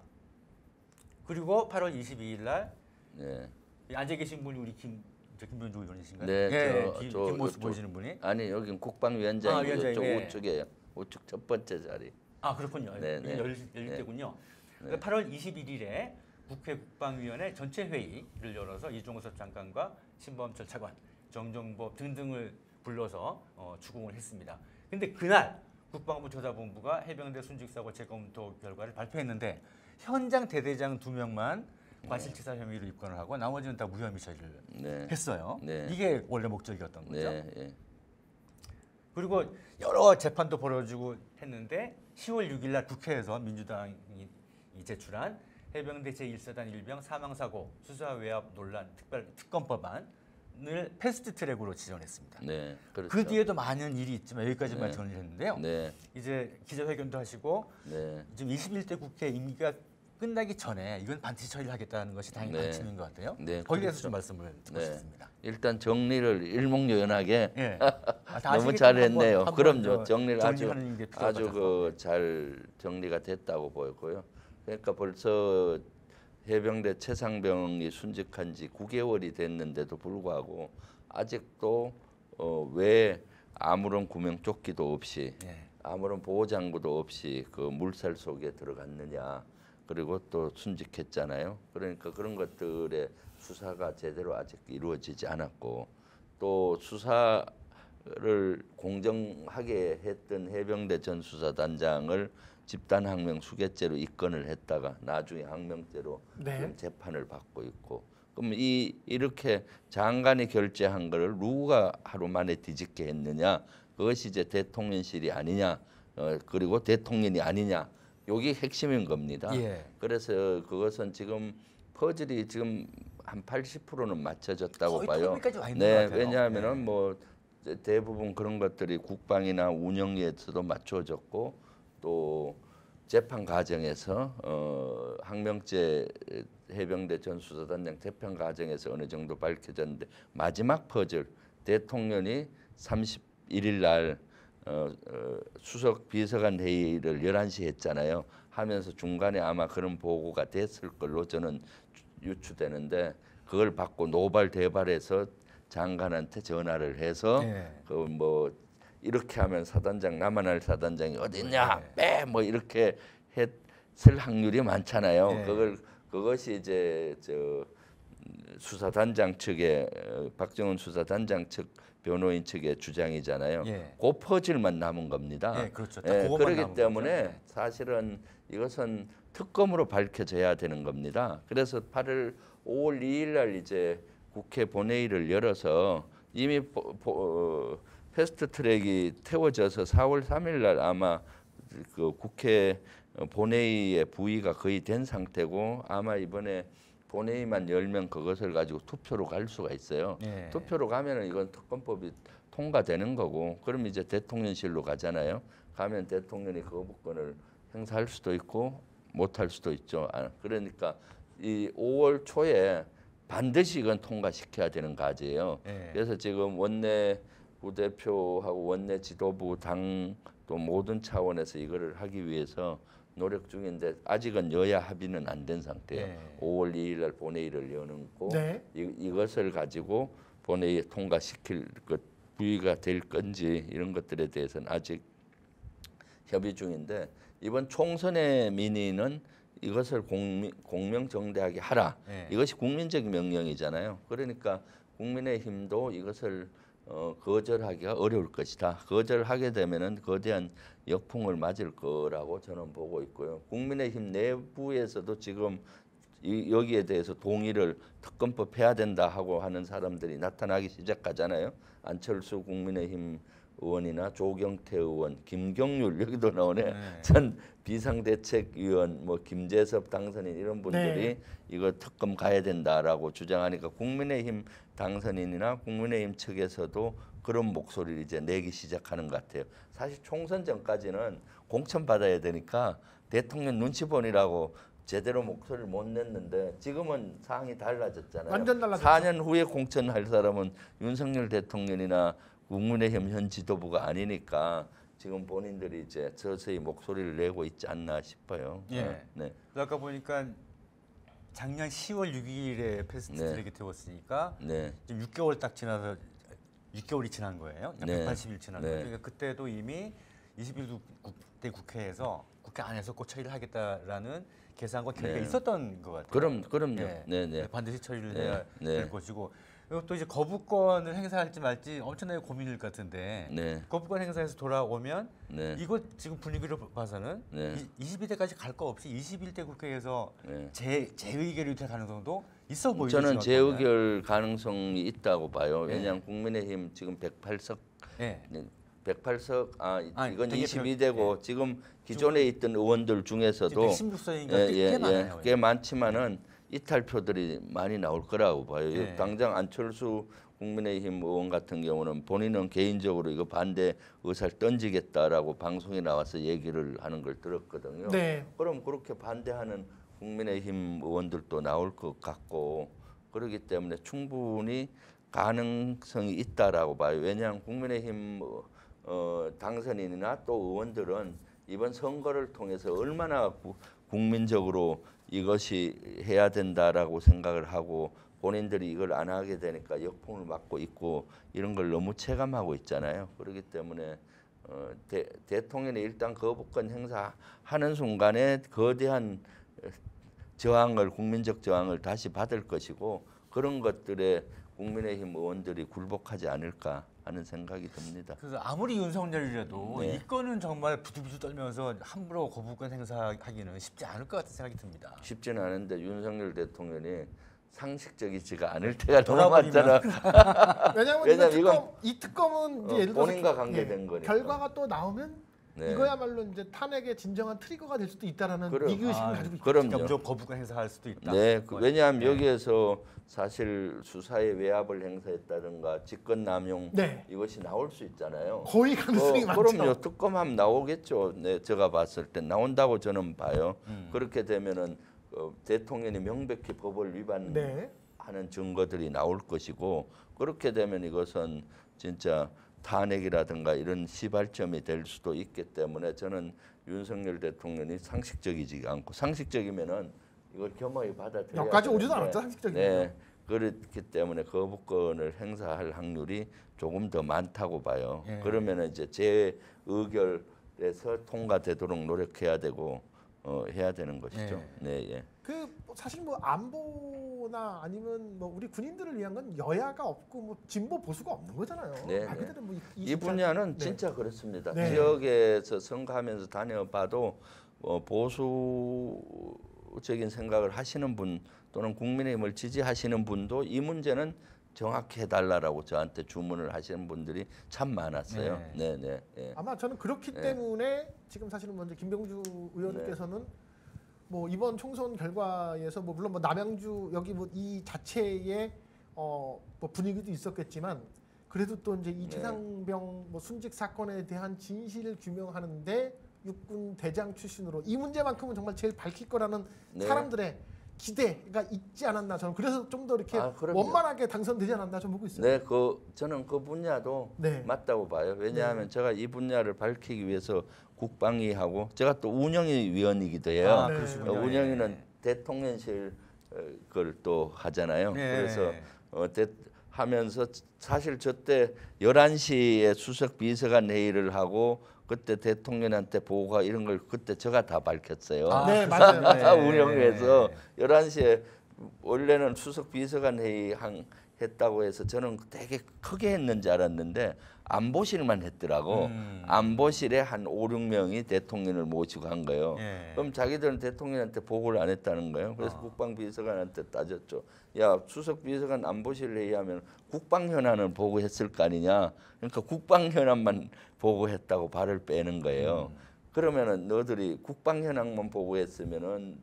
그리고 팔월 이십이일 날 네. 앉아 계신 분이 우리 김 저 김병주 의원이신가요? 네, 예, 저- 뒷- 저- 뒷모습 저- 보이시는 분이. 아니 여긴 국방위원장이고 아, 위원장님, 저 예. 우측이에요. 우측 첫 번째 자리. 아 그렇군요. 네, 네. 열릴, 열릴 네. 때군요. 네. 팔월 이십일일에 국회 국방위원회 전체 회의를 열어서 이종석 장관과 신범철 차관, 정정법 등등을 불러서 어, 추궁을 했습니다. 근데 그날 국방부 조사본부가 해병대 순직사고 재검토 결과를 발표했는데 현장 대대장 두 명만 과실치사 혐의로 입건을 하고 나머지는 다 무혐의 처리를 네. 했어요. 네. 이게 원래 목적이었던 거죠. 네. 예. 그리고 여러 재판도 벌어지고 했는데 시월 육일 날 국회에서 민주당이 이 제출한 해병대 제일사단 일병 사망사고 수사 외압 논란 특별 특검법안을 패스트트랙으로 지정했습니다. 네. 그렇죠. 그 뒤에도 많은 일이 있지만 여기까지만 네. 정리를 했는데요. 네. 이제 기자회견도 하시고 네. 지금 이십일 대 국회 임기가 끝나기 전에 이건 반드시 처리를 하겠다는 것이 당연히 네. 방침인 것 같아요. 네, 거기에 대해서 그렇죠. 좀 말씀을 듣고 네. 싶습니다. 일단 정리를 일목요연하게 예. 아, 다 너무 아시겠지만 잘했네요. 한번- 한번 그럼요. 저 정리를 아주 정리하는 게 필요할 아주 것 같아서. 그 잘 정리가 됐다고 보였고요. 그러니까 벌써 해병대 최상병이 순직한 지 구 개월이 됐는데도 불구하고 아직도 어, 왜 아무런 구명조끼도 없이 예. 아무런 보호장구도 없이 그 물살 속에 들어갔느냐. 그리고 또 순직했잖아요. 그러니까 그런 것들의 수사가 제대로 아직 이루어지지 않았고 또 수사가 공정하게 했던 해병대 전 수사단장을 집단항명 수괴죄로 입건을 했다가 나중에 항명죄로 네. 지금 재판을 받고 있고, 그럼 이 이렇게 장관이 결재한 거를 누가 하루 만에 뒤집게 했느냐? 그것이 이제 대통령실이 아니냐? 어, 그리고 대통령이 아니냐? 여기 핵심인 겁니다. 예. 그래서 그것은 지금 퍼즐이 지금 한 팔십 퍼센트는 맞춰졌다고 거의 봐요. 턱밑까지 와 있는 네, 것 같아요. 왜냐하면은 네. 뭐 대부분 그런 것들이 국방이나 운영에서도 맞춰졌고, 또 재판 과정에서 어, 항명죄 해병대 전 수사단장 재판 과정에서 어느 정도 밝혀졌는데, 마지막 퍼즐 대통령이 삼십일 일 날 어, 어, 수석 비서관 회의를 열한 시 했잖아요. 하면서 중간에 아마 그런 보고가 됐을 걸로 저는 유추되는데, 그걸 받고 노발대발해서 장관한테 전화를 해서 네. 그 뭐 이렇게 하면 사단장 남한할 사단장이 어딨냐 빼 뭐 이렇게 했을 확률이 많잖아요. 네. 그걸 그것이 이제 저 수사단장 측의 어, 박정훈 수사단장 측 변호인 측의 주장이잖아요. 예. 그 퍼즐만 남은 겁니다. 예, 그렇죠. 딱 예, 그것만 그렇기 남은 때문에 거죠. 네. 사실은 이것은 특검으로 밝혀져야 되는 겁니다. 그래서 팔월 오월 이일 날 이제 국회 본회의를 열어서 이미 보, 보, 어, 패스트트랙이 태워져서 사월 삼일 날 아마 그 국회 본회의의 부의가 거의 된 상태고, 아마 이번에 본회의만 열면 그것을 가지고 투표로 갈 수가 있어요. 예. 투표로 가면은 이건 특검법이 통과되는 거고, 그럼 이제 대통령실로 가잖아요. 가면 대통령이 그 거부권을 행사할 수도 있고 못할 수도 있죠. 아, 그러니까 이 오월 초에 반드시 이건 통과시켜야 되는 과제예요. 예. 그래서 지금 원내 부대표하고 원내 지도부 당 또 모든 차원에서 이거를 하기 위해서 노력 중인데, 아직은 여야 합의는 안 된 상태예요. 예. 오월 이일 날 본회의를 여는고 네. 이, 이것을 가지고 본회의에 통과시킬 것 부의가 될 건지 이런 것들에 대해서는 아직 협의 중인데, 이번 총선의 민의는 이것을 공명, 공명정대하게 하라. 예. 이것이 국민적 명령이잖아요. 그러니까 국민의힘도 이것을 어, 거절하기가 어려울 것이다. 거절하게 되면은 거대한 역풍을 맞을 거라고 저는 보고 있고요. 국민의힘 내부에서도 지금 이, 여기에 대해서 동의를 특검법 해야 된다 하고 하는 사람들이 나타나기 시작하잖아요. 안철수 국민의힘 의원이나 조경태 의원, 김경률 여기도 나오네. 네. 전 비상대책위원, 뭐 김재섭 당선인 이런 분들이 네. 이거 특검 가야 된다라고 주장하니까 국민의힘 당선인이나 국민의힘 측에서도 그런 목소리를 이제 내기 시작하는 것 같아요. 사실 총선 전까지는 공천 받아야 되니까 대통령 눈치 보느라고 제대로 목소리를 못 냈는데, 지금은 상황이 달라졌잖아요. 완전 달라졌죠. 사 년 후에 공천할 사람은 윤석열 대통령이나 국민의힘 현 지도부가 아니니까 지금 본인들이 이제 서서히 목소리를 내고 있지 않나 싶어요. 예. 네. 아까 보니까 작년 시월 육일에 패스트트랙이 태웠으니까 네. 지금 육 개월 딱 지나서 육 개월이 지난 거예요. 네. 백팔십 일 지난 네. 거예요. 그러니까 그때도 이미 이십 일 대 국회에서 국회 안에서 꼭 처리를 하겠다라는 계산과 결의가 네. 있었던 것 같아요. 그럼 그럼요. 네. 네, 네. 반드시 처리를 네. 해야 네. 될 것이고, 그리고 또 이제 거부권을 행사할지 말지 엄청나게 고민일 것 같은데, 네. 거부권 행사해서 돌아오면 네. 이거 지금 분위기를 봐서는 네. 이십이 대까지 갈 거 없이 이십일 대 국회에서 네. 재, 재의결이 될 가능성도 있어 보이죠. 저는 지금 재의결 가능성이 있다고 봐요. 네. 왜냐하면 국민의힘 지금 백팔 석, 네. 백팔 석, 아 아니, 이건 되게 이십이 별- 대고 지금 기존에 있던 의원들 중에서도 백십육 석인가 꽤 많아요. 꽤 많지만은 이탈표들이 많이 나올 거라고 봐요. 예. 당장 안철수 국민의힘 의원 같은 경우는 본인은 개인적으로 이거 반대 의사를 던지겠다라고 방송에 나와서 얘기를 하는 걸 들었거든요. 네. 그럼 그렇게 반대하는 국민의힘 의원들도 나올 것 같고, 그렇기 때문에 충분히 가능성이 있다라고 봐요. 왜냐하면 국민의힘 어, 당선인이나 또 의원들은 이번 선거를 통해서 얼마나 구, 국민적으로 이것이 해야 된다라고 생각을 하고 본인들이 이걸 안 하게 되니까 역풍을 맞고 있고 이런 걸 너무 체감하고 있잖아요. 그렇기 때문에 어, 대, 대통령이 일단 거부권 행사하는 순간에 거대한 저항을 국민적 저항을 다시 받을 것이고, 그런 것들에 국민의힘 의원들이 굴복하지 않을까 하는 생각이 듭니다. 그래서 아무리 윤석열이라도 네. 이 건은 정말 부들부들 떨면서 함부로 거부권 행사하기는 쉽지 않을 것 같은 생각이 듭니다. 쉽지는 않은데 윤석열 대통령이 상식적이지가 않을 때가 너무 돌아버리면. 많잖아. 왜냐하면 왜냐면 이거 특검, 이건 이 특검은 이제 어, 예를 들어서 본인과 관계된 거니까. 결과가 또 나오면 네. 이거야말로 이제 탄핵의 진정한 트리거가 될 수도 있다라는 그럼. 위기 의식을 아, 가지고 있죠. 그럼요. 그러니까 무조건 거부권 행사할 수도 있다. 네, 그 뭐, 왜냐하면 네. 여기에서 사실 수사에 외압을 행사했다든가 직권남용 네. 이것이 나올 수 있잖아요. 거의 가능성이 어, 많죠. 그럼요. 특검하면 나오겠죠. 네, 제가 봤을 때 나온다고 저는 봐요. 음. 그렇게 되면은 어, 대통령이 명백히 법을 위반하는 네. 증거들이 나올 것이고 그렇게 되면 이것은 진짜 탄핵이라든가 이런 시발점이 될 수도 있기 때문에 저는 윤석열 대통령이 상식적이지 않고 상식적이면은 이걸 겸허히 받아들여야 여기까지 오지도 되는데, 않았죠, 상식적이면. 네, 그렇기 때문에 거부권을 행사할 확률이 조금 더 많다고 봐요. 예. 그러면은 이제 제 의결에서 통과되도록 노력해야 되고 어, 해야 되는 것이죠. 예. 네, 예. 그 사실 뭐 안보나 아니면 뭐 우리 군인들을 위한 건 여야가 없고 뭐 진보 보수가 없는 거잖아요. 네, 말 네. 그대로 뭐 이, 이 분야는 네. 진짜 그렇습니다. 네. 지역에서 선거하면서 다녀봐도 어, 보수적인 생각을 하시는 분 또는 국민의힘을 지지하시는 분도 이 문제는 정확히 해달라고 저한테 주문을 하시는 분들이 참 많았어요. 네, 네, 네. 아마 저는 그렇기 네. 때문에 지금 사실은 먼저 김병주 의원께서는 뭐 이번 총선 결과에서 뭐 물론 뭐 남양주 여기 뭐 이 자체의 어뭐 분위기도 있었겠지만 그래도 또 이제 이 네. 최상병 뭐 순직 사건에 대한 진실을 규명하는데 육군 대장 출신으로 이 문제만큼은 정말 제일 밝힐 거라는 네. 사람들의 기대가 있지 않았나 저는 그래서 좀 더 이렇게 아, 그럼요. 원만하게 당선되지 않았나 좀 보고 있어요. 네, 그 저는 그 분야도 네. 맞다고 봐요. 왜냐하면 제가 이 분야를 밝히기 위해서 국방위하고 제가 또 운영위 위원이기도 해요. 아, 네. 그러시군요. 어, 운영위는 예. 대통령실 어, 걸 또 하잖아요. 네. 그래서 어, 대, 하면서 사실 저때 열한 시에 수석 비서관 회의를 하고 그때 대통령한테 보고가 이런 걸 그때 제가 다 밝혔어요. 아, 네, 맞아요. 그러시군요. 예. 운영위에서 열한 시에 원래는 수석 비서관 회의 한 했다고 해서 저는 되게 크게 했는 줄 알았는데 안보실만 했더라고. 음. 안보실에 한 오, 육 명이 대통령을 모시고 한 거예요. 예. 그럼 자기들은 대통령한테 보고를 안 했다는 거예요. 그래서 아. 국방비서관한테 따졌죠. 야, 수석 비서관 안보실 회의하면 국방 현안을 보고했을 거 아니냐. 그러니까 국방 현안만 보고했다고 발을 빼는 거예요. 음. 그러면은 너들이 국방 현황만 보고했으면은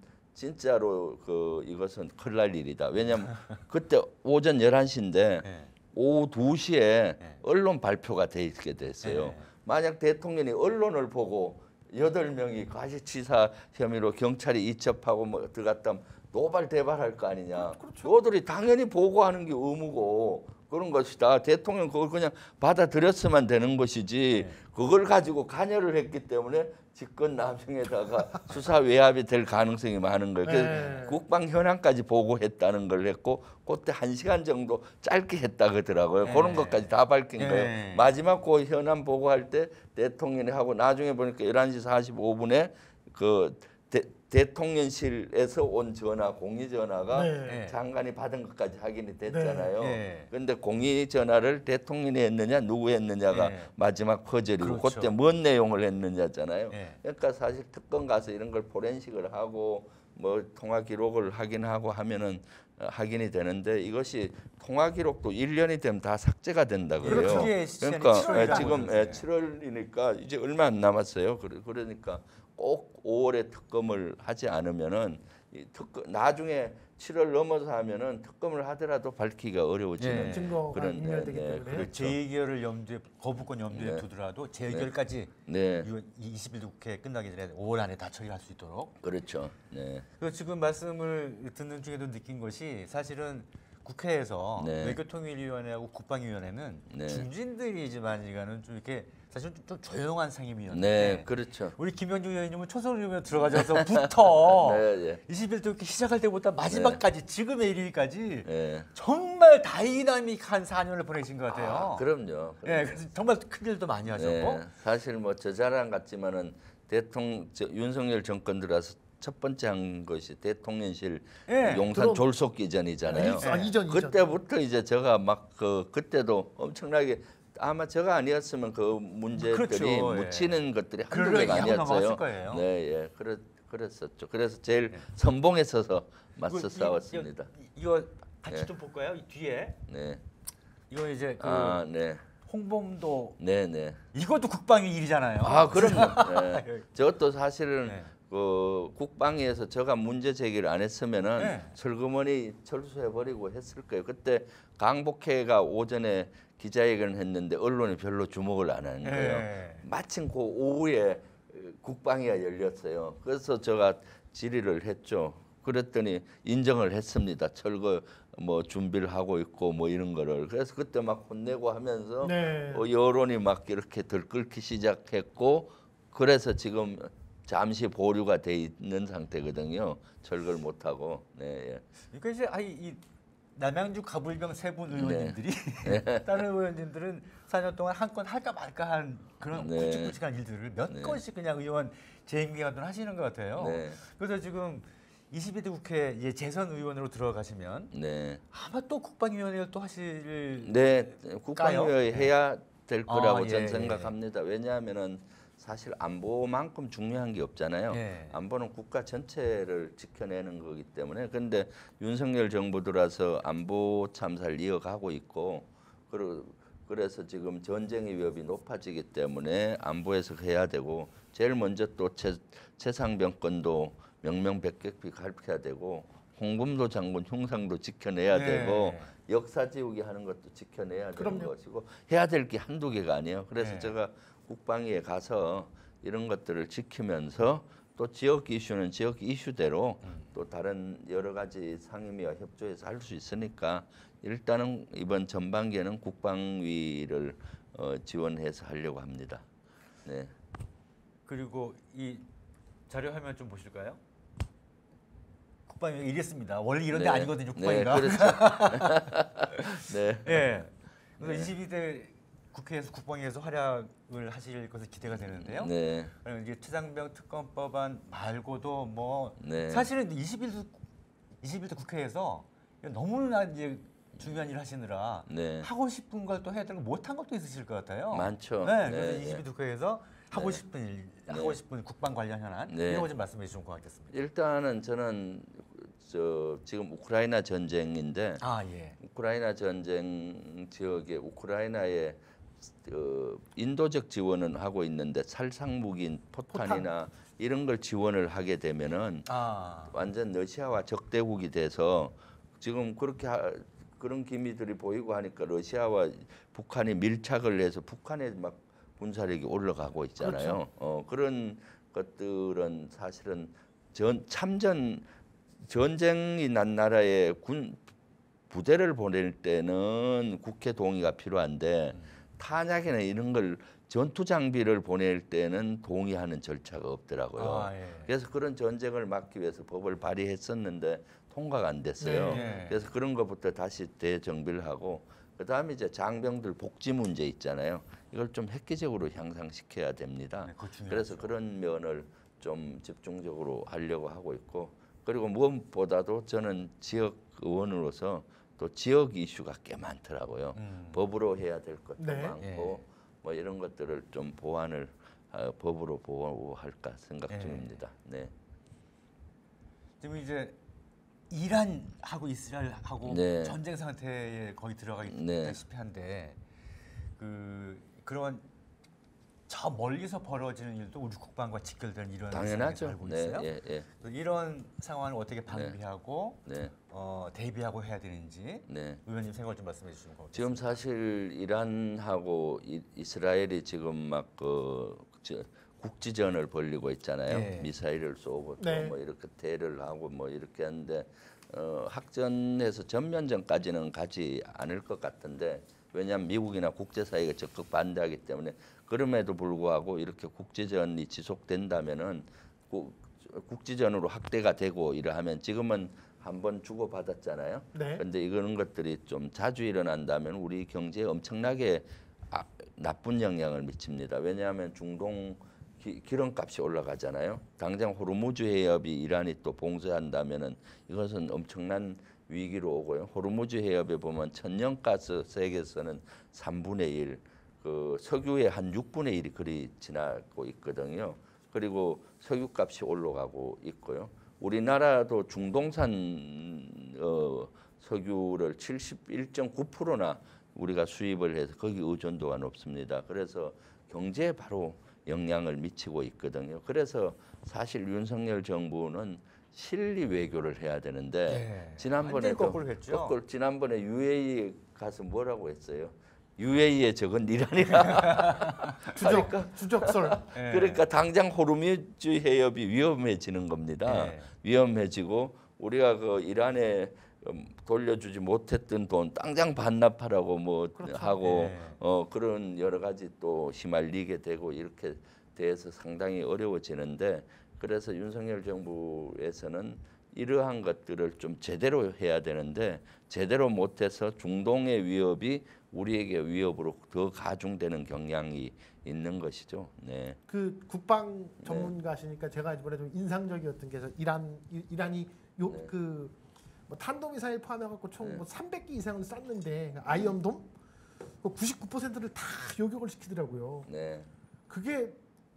진짜로 그 이것은 큰일 날 일이다. 왜냐면 그때 오전 열한 시인데 예. 오후 두 시에 네. 언론 발표가 돼 있게 됐어요. 네. 만약 대통령이 언론을 보고 여덟 명이 과시치사 혐의로 경찰이 이첩하고 뭐 들어갔다면 노발 대발할 거 아니냐. 그렇죠. 너들이 당연히 보고하는 게 의무고 그런 것이다. 대통령 그걸 그냥 받아들였으면 되는 것이지 네. 그걸 가지고 관여를 했기 때문에 직권 남용에다가 수사 외압이 될 가능성이 많은 거예요. 그래서 네. 국방 현황까지 보고했다는 걸 했고 그때 한 시간 정도 짧게 했다 그러더라고요. 네. 그런 것까지 다 밝힌 네. 거예요. 마지막 그 현황 보고할 때 대통령이 하고 나중에 보니까 열한 시 사십오 분에 그 대, 대통령실에서 온 전화 공의 전화가 네. 장관이 받은 것까지 확인이 됐잖아요. 네. 그런데 공의 전화를 대통령이 했느냐 누구 했느냐가 네. 마지막 퍼즐이고 그렇죠. 그때 뭔 내용을 했느냐잖아요. 네. 그러니까 사실 특검 가서 이런 걸 포렌식을 하고 뭐 통화 기록을 확인하고 하면은 어, 확인이 되는데 이것이 통화 기록도 일 년이 되면 다 삭제가 된다 그래요. 그렇죠. 그게 시간이 그러니까 칠월이라고 예, 지금 그러죠. 예, 칠월이니까 이제 얼마 안 남았어요. 그래- 그러니까 꼭 오월에 특검을 하지 않으면은 이 특검 나중에 칠월 넘어서 하면은 특검을 하더라도 밝히기가 어려워지는 네. 증거가 그런, 인멸되기 네, 네, 때문에 그렇죠. 재의결을 염두에 거부권 염두에 네. 두더라도 재의결까지 네, 이십 일 국회 끝나기 전에 오월 안에 다 처리할 수 있도록. 그렇죠. 네, 그 지금 말씀을 듣는 중에도 느낀 것이 사실은 국회에서 네. 외교통일위원회하고 국방위원회는 네. 중진들이지만 이거는 좀 이렇게 사실 좀 조용한 상임위원회. 네, 그렇죠. 우리 김영중 의원님은 초선 의원 들어가셔서부터 네, 네, 이십 일 국회 시작할 때부터 마지막까지 지금의 일 위까지 네. 정말 다이나믹한 사 년을 보내신 것 같아요. 아, 그럼요. 예, 그래서 정말 큰 일도 많이 하셨고. 네, 사실 뭐 저 자랑 같지만은 대통령 저, 윤석열 정권 들어서 첫 번째 한 것이 대통령실 예, 용산 들어- 졸속기전이잖아요. 아, 이전 이전. 그때부터 이제 제가 막 그 그때도 엄청나게 아마 제가 아니었으면 그 문제들이 그렇죠, 예. 묻히는 것들이 한두 그러려 개가 이하고 넘어갔을 아니었어요. 거예요. 네, 예, 그랬 그랬었죠. 그래서 제일 선봉에 서서 맞서 이거, 싸웠습니다. 이, 이거 같이 예. 좀 볼까요? 이 뒤에 네, 이거 이제 그 아, 네, 홍범도 네, 네. 이것도 국방위 일이잖아요. 아, 그럼요. 네. 저것도 사실은 네. 그 국방위에서 제가 문제 제기를 안 했으면은 네. 철거머니 철수해 버리고 했을 거예요. 그때 강복회가 오전에 기자회견을 했는데 언론이 별로 주목을 안 하는 거예요. 네. 마침 그 오후에 국방위가 열렸어요. 그래서 제가 질의를 했죠. 그랬더니 인정을 했습니다. 철거 뭐 준비를 하고 있고 뭐 이런 거를. 그래서 그때 막 혼내고 하면서 네. 어, 여론이 막 이렇게 들끓기 시작했고 그래서 지금 잠시 보류가 돼 있는 상태거든요. 철거를 못 하고. 네. 예. 그러니까 이제 아이 이 남양주 가불병 세 분 네. 의원님들이 다른 의원님들은 사 년 동안 한 건 할까 말까 한 그런 네. 굵직굵직한 일들을 몇 네. 건씩 그냥 의원 재임 기간 동안 하시는 것 같아요. 네. 그래서 지금 이십이 대 국회 이제 재선 의원으로 들어가시면 네. 아마 또 국방위원회를 또 하실 네. 국방위에 네. 해야 될 거라고 아, 예, 저는 예. 생각합니다. 왜냐하면은 사실 안보만큼 중요한 게 없잖아요. 예. 안보는 국가 전체를 지켜내는 거기 때문에 근데 윤석열 정부 들어서 안보 참사를 이어가고 있고 그러, 그래서 지금 전쟁의 위협이 높아지기 때문에 안보에서 해야 되고 제일 먼저 또 최, 최상병 건도 명명백백히 가르쳐야 되고 홍범도 장군 흉상도 지켜내야 네. 되고 역사 지우기 하는 것도 지켜내야 되는 그럼요. 것이고 해야 될 게 한두 개가 아니에요. 그래서 네. 제가 국방위에 가서 이런 것들을 지키면서 또 지역 이슈는 지역 이슈대로 음. 또 다른 여러 가지 상임위와 협조해서 할 수 있으니까 일단은 이번 전반기에는 국방위를 어, 지원해서 하려고 합니다. 네. 그리고 이 자료 화면 좀 보실까요? 국방위가 이랬습니다. 원래 이런 데 네. 아니거든요. 네, 국방위가. 그렇죠. 네. 예. 그래서 네. 이십이 대 국회에서 국방위에서 활약을 하실 것을 기대가 되는데요. 네. 그리고 이제 최상병 특검법안 말고도 뭐 네. 사실은 이십일 대 이십일 대 국회에서 너무나 이제 중요한 일을 하시느라 네. 하고 싶은 걸 또 해야 되고 못한 것도 있으실 것 같아요. 많죠. 네. 네, 그래서 네. 이십이 대 국회에서 하고 네. 싶은 일, 네. 하고 싶은 국방 관련 현안 네. 이런 거 좀 말씀해 주시면 고맙겠습니다. 일단은 저는 저 지금 우크라이나 전쟁인데 아 예. 우크라이나 전쟁 지역에 우크라이나에 그 인도적 지원은 하고 있는데 살상 무기인 포탄이나 이런 걸 지원을 하게 되면은 아 완전 러시아와 적대국이 돼서 지금 그렇게 하, 그런 기미들이 보이고 하니까 러시아와 북한이 밀착을 해서 북한에 막 군사력이 올라가고 있잖아요. 그렇죠. 어, 그런 것들은 사실은 전 참전 전쟁이 난 나라에 군 부대를 보낼 때는 국회 동의가 필요한데 탄약이나 이런 걸 전투 장비를 보낼 때는 동의하는 절차가 없더라고요. 아, 예. 그래서 그런 전쟁을 막기 위해서 법을 발의했었는데 통과가 안 됐어요. 네. 그래서 그런 것부터 다시 대정비를 하고 그다음에 이제 장병들 복지 문제 있잖아요. 이걸 좀 획기적으로 향상시켜야 됩니다. 네, 그거 중요하죠. 그래서 그런 면을 좀 집중적으로 하려고 하고 있고 그리고 무엇보다도 저는 지역 의원으로서 또 지역 이슈가 꽤 많더라고요. 음. 법으로 해야 될 것도 네. 많고 뭐 이런 것들을 좀 보완을 어, 법으로 보호할까 생각 네. 중입니다. 네. 지금 이제 이란하고 이스라엘하고 네. 전쟁 상태에 거의 들어가 네. 있다시피 한데 그 그런 저 멀리서 벌어지는 일도 우리 국방과 직결되는 이런 당연하죠. 상황에서 알고 네, 있어요. 예, 예. 또 이런 상황을 어떻게 방비하고 네, 어, 대비하고 해야 되는지 네. 의원님 생각을 좀 말씀해 주시면 고맙겠습니다. 지금 사실 이란하고 이, 이스라엘이 지금 막그 국지전을 벌리고 있잖아요. 예. 미사일을 쏘고 네. 또 뭐 이렇게 대를 하고 뭐 이렇게 하는데 어, 학전에서 전면전까지는 가지 않을 것 같은데 왜냐하면 미국이나 국제사회가 적극 반대하기 때문에 그럼에도 불구하고 이렇게 국지전이 지속된다면은 국, 국지전으로 확대가 되고 이러하면 지금은 한번 주고 받았잖아요. 네. 그런데 이런 것들이 좀 자주 일어난다면 우리 경제에 엄청나게 아, 나쁜 영향을 미칩니다. 왜냐하면 중동 기, 기름값이 올라가잖아요. 당장 호르무즈 해협이 이란이 또 봉쇄한다면은 이것은 엄청난 위기로 오고요. 호르무즈 해협에 보면 천연가스 세계에서는 삼분의 일, 그 석유의 한 육분의 일이 그리 지나고 있거든요. 그리고 석유값이 올라가고 있고요. 우리나라도 중동산 어, 석유를 칠십일 점 구 퍼센트나 우리가 수입을 해서 거기 의존도가 높습니다. 그래서 경제에 바로 영향을 미치고 있거든요. 그래서 사실 윤석열 정부는 실리 외교를 해야 되는데 네. 지난번에 완전히 거꾸로 했죠. 거꾸로 지난번에 유에이 가서 뭐라고 했어요? 유에이에 적은 이란이라 주적 주적설. 네. 그러니까 당장 호르무즈 해협이 위험해지는 겁니다. 네. 위험해지고 우리가 그 이란에 음, 돌려주지 못했던 돈 당장 반납하라고 뭐 그렇죠. 하고 네. 어 그런 여러 가지 또 휘말리게 되고 이렇게 돼서 상당히 어려워지는데 그래서 윤석열 정부에서는 이러한 것들을 좀 제대로 해야 되는데 제대로 못해서 중동의 위협이 우리에게 위협으로 더 가중되는 경향이 있는 것이죠. 네. 그 국방 전문가시니까 제가 이번에 좀 인상적이었던 게 이란 이- 이란이 네. 요그 뭐 탄도미사일 포함해갖고 총 네. 뭐 삼백 기 이상을 쐈는데 아이언돔 그 구십구 퍼센트를 다 요격을 시키더라고요. 네. 그게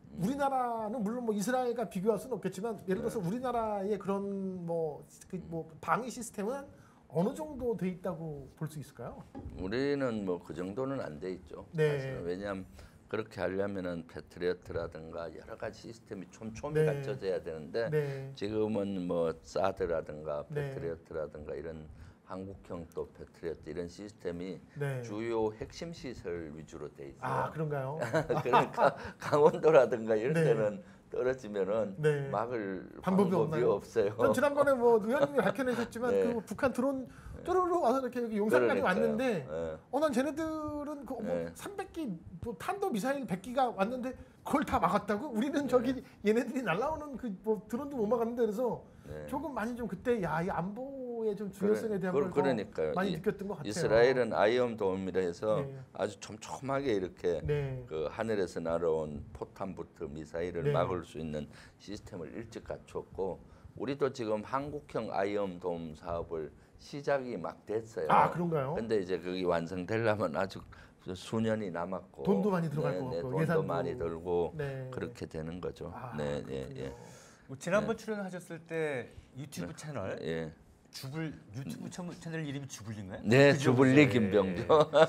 우리나라는 물론 뭐 이스라엘과 비교할 수는 없겠지만 예를 들어서 네. 우리나라의 그런 뭐, 그 뭐 방위 시스템은 어느 정도 돼 있다고 볼 수 있을까요? 우리는 뭐 그 정도는 안 돼 있죠. 네. 사실은. 왜냐하면 그렇게 하려면은 패트리어트라든가 여러 가지 시스템이 촘촘히 네. 갖춰져야 되는데 네. 지금은 뭐 사드라든가 네. 패트리어트라든가 이런 한국형 또 패트리어트 이런 시스템이 네. 주요 핵심 시설 위주로 돼 있어요. 아 그런가요? 그러니까 강원도라든가 이런 네. 데는 떨어지면은 네. 막을 방법이 방법이, 없나요? 없어요. 전 지난번에 뭐 의원님이 밝혀내셨지만 네. 그 북한 드론 쪼르르 와서 이렇게 여기 용산까지 그러니까요. 왔는데 예. 어 난 쟤네들은 그 뭐 네. 삼백 기 뭐 탄도 미사일 백 기가 왔는데 그걸 다 막았다고? 우리는 저기 얘네들이 날라오는 그 뭐 드론도 못 막았는데 그래서 네. 조금 많이 좀 그때 야 이 안보의 좀 중요성에 대한 그러- 걸 더 그러니까요. 많이 이- 느꼈던 것 같아요. 이스라엘은 아이언돔이라 해서 네. 아주 촘촘하게 이렇게 네. 그 하늘에서 날아온 포탄부터 미사일을 네. 막을 수 있는 시스템을 일찍 갖췄고 우리도 지금 한국형 아이언돔 사업을 시작이 막 됐어요. 아 그런가요? 근데 이제 그게 완성되려면 아주 수년이 남았고 돈도 많이 들어갈 네, 것 네, 같고, 돈도 예산도. 많이 들고 네. 그렇게 되는 거죠. 아, 네, 예, 그렇군요. 예, 뭐 지난번 출연하셨을 때 유튜브 채널 예. 주불 유튜브 채- 채널 이름이 주불린가요? 네, 그죠? 주불리 네. 김병조.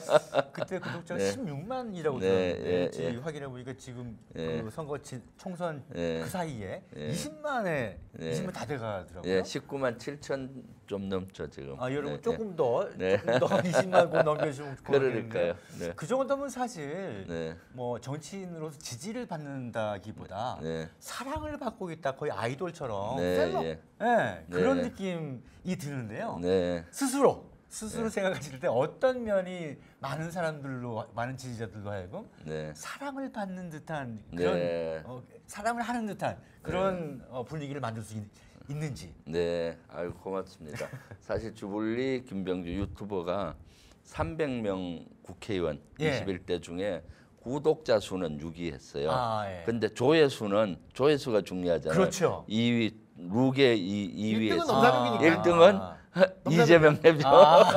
그때 구독자가 네. 십육만이라고 네, 들었는데 예, 지금 예. 확인해 보니까 지금 예. 그 선거 지, 총선 예. 그 사이에 예. 이십만에 예. 이십만 다 돼가더라고요. 예, 십구만 칠천 좀 넘죠 지금. 아 여러분 네, 조금 더 네. 조금 더 이십만 고 넘겨주시면 고맙겠는데요. 그러니까요. 네. 그 정도면 사실 네. 뭐 정치인으로서 지지를 받는다기보다 네. 사랑을 받고 있다 거의 아이돌처럼 네, 펠러 예. 네, 그런 네. 느낌이 드는데요. 네. 스스로 스스로 네. 생각하실 때 어떤 면이 많은 사람들로 많은 지지자들로 하여금 네. 사랑을 받는 듯한 그런 네. 어, 사랑을 하는 듯한 그런 어, 분위기를 만들 수 있, 있는지. 네. 아유 고맙습니다. 사실 주불리 김병주 유튜버가 삼백 명 국회의원 예. 이십일 대 중에 구독자 수는 육 위 했어요. 아, 예. 근데 조회수는 조회수가 중요하잖아요. 그렇죠. 이 위 룩의 이 위 일 등은 했어요. 넘사벽이니까. 일 등은 이재명 대표.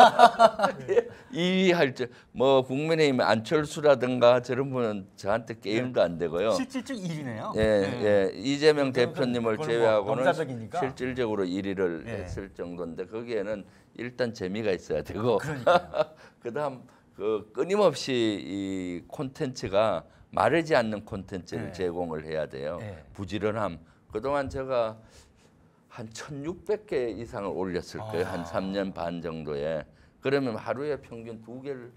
아, 이 위 할 때 뭐 국민의힘 안철수라든가 저런 분은 저한테 게임도 안 되고요. 실질적 일 위네요. 예, 예. 이재명 그건 대표님을 그건 뭐 제외하고는 넘사벽이니까. 실질적으로 일 위를 예. 했을 정도인데 거기에는 일단 재미가 있어야 되고 그러니까요. 그다음 그 끊임없이 이 콘텐츠가 마르지 않는 콘텐츠를 예. 제공을 해야 돼요. 예. 부지런함. 그동안 제가 한 천육백 개 이상을 올렸을 거예요. 아. 한 삼 년 반 정도에. 그러면 하루에 평균 두 개를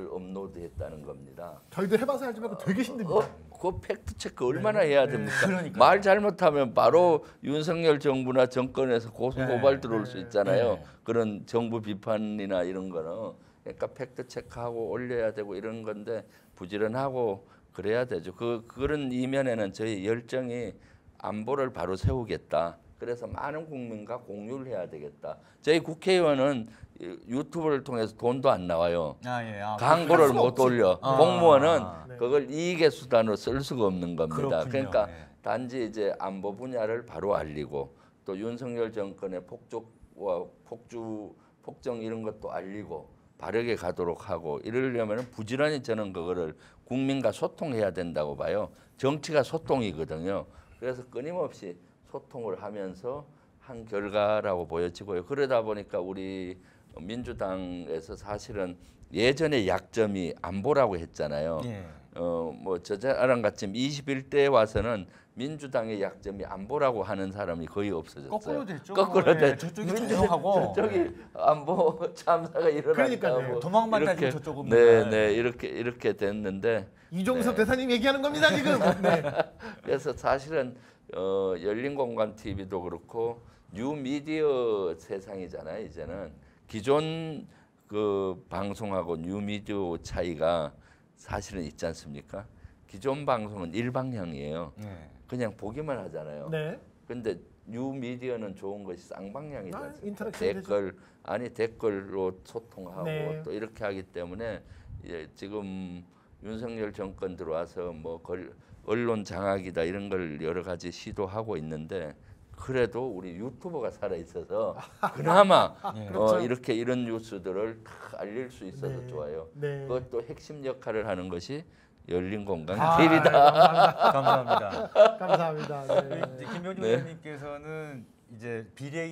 업로드했다는 겁니다. 저희도 해봐서 하지 말고 되게 힘듭니다. 어, 그 팩트 체크 얼마나 해야 됩니까? 그러니까요. 말 잘못하면 바로 윤석열 정부나 정권에서 고소 네. 고발 들어올 수 있잖아요. 네. 그런 정부 비판이나 이런 거는 그러니까 팩트 체크하고 올려야 되고 이런 건데 부지런하고 그래야 되죠. 그 그런 이면에는 저희 열정이 안보를 바로 세우겠다. 그래서 많은 국민과 공유를 해야 되겠다. 저희 국회의원은 유튜브를 통해서 돈도 안 나와요. 아, 예. 아, 광고를 수가 못 없지. 올려. 아. 공무원은 네. 그걸 이익의 수단으로 쓸 수가 없는 겁니다. 그렇군요. 그러니까 예. 단지 이제 안보 분야를 바로 알리고 또 윤석열 정권의 폭족과 폭주 폭정 이런 것도 알리고 바르게 가도록 하고 이러려면 부지런히 저는 그거를 국민과 소통해야 된다고 봐요. 정치가 소통이거든요. 그래서 끊임없이 소통을 하면서 한 결과라고 보여지고요. 그러다 보니까 우리 민주당에서 사실은 예전의 약점이 안보라고 했잖아요. 예. 어, 뭐 저자랑 같이 이십일 대에 와서는 민주당의 약점이 안보라고 하는 사람이 거의 없어졌어요. 거꾸로 됐죠. 거꾸로 예, 됐. 저쪽이 민주- 조용하고 저쪽이 예. 안보 참사가 일어났다고. 그러니까요. 도망만 이렇게, 다니고 저쪽은 네, 맨날. 네, 이렇게 이렇게 됐는데 이종섭 대사님 얘기하는 겁니다 지금. 네. 그래서 사실은 어, 열린공감 티비도 그렇고 뉴미디어 세상이잖아요. 이제는 기존 그 방송하고 뉴미디어 차이가 사실은 있지 않습니까? 기존 방송은 일방향이에요. 예. 그냥 보기만 하잖아요. 네. 근데 뉴미디어는 좋은 것이 쌍방향이지 아, 않습니까? 인터랙션이 댓글 아니 댓글로 소통하고 네. 또 이렇게 하기 때문에 예, 지금 윤석열 정권 들어와서 뭐 걸, 언론 장악이다 이런 걸 여러 가지 시도하고 있는데 그래도 우리 유튜버가 살아 있어서 그나마 예. 어, 그렇죠. 이렇게 이런 뉴스들을 다 알릴 수 있어서 네. 좋아요. 네. 그것도 핵심 역할을 하는 것이 열린공감 아, 티비다. 감사합니다. 감사합니다. 네. 이제 김병준 네. 의원님께서는 이제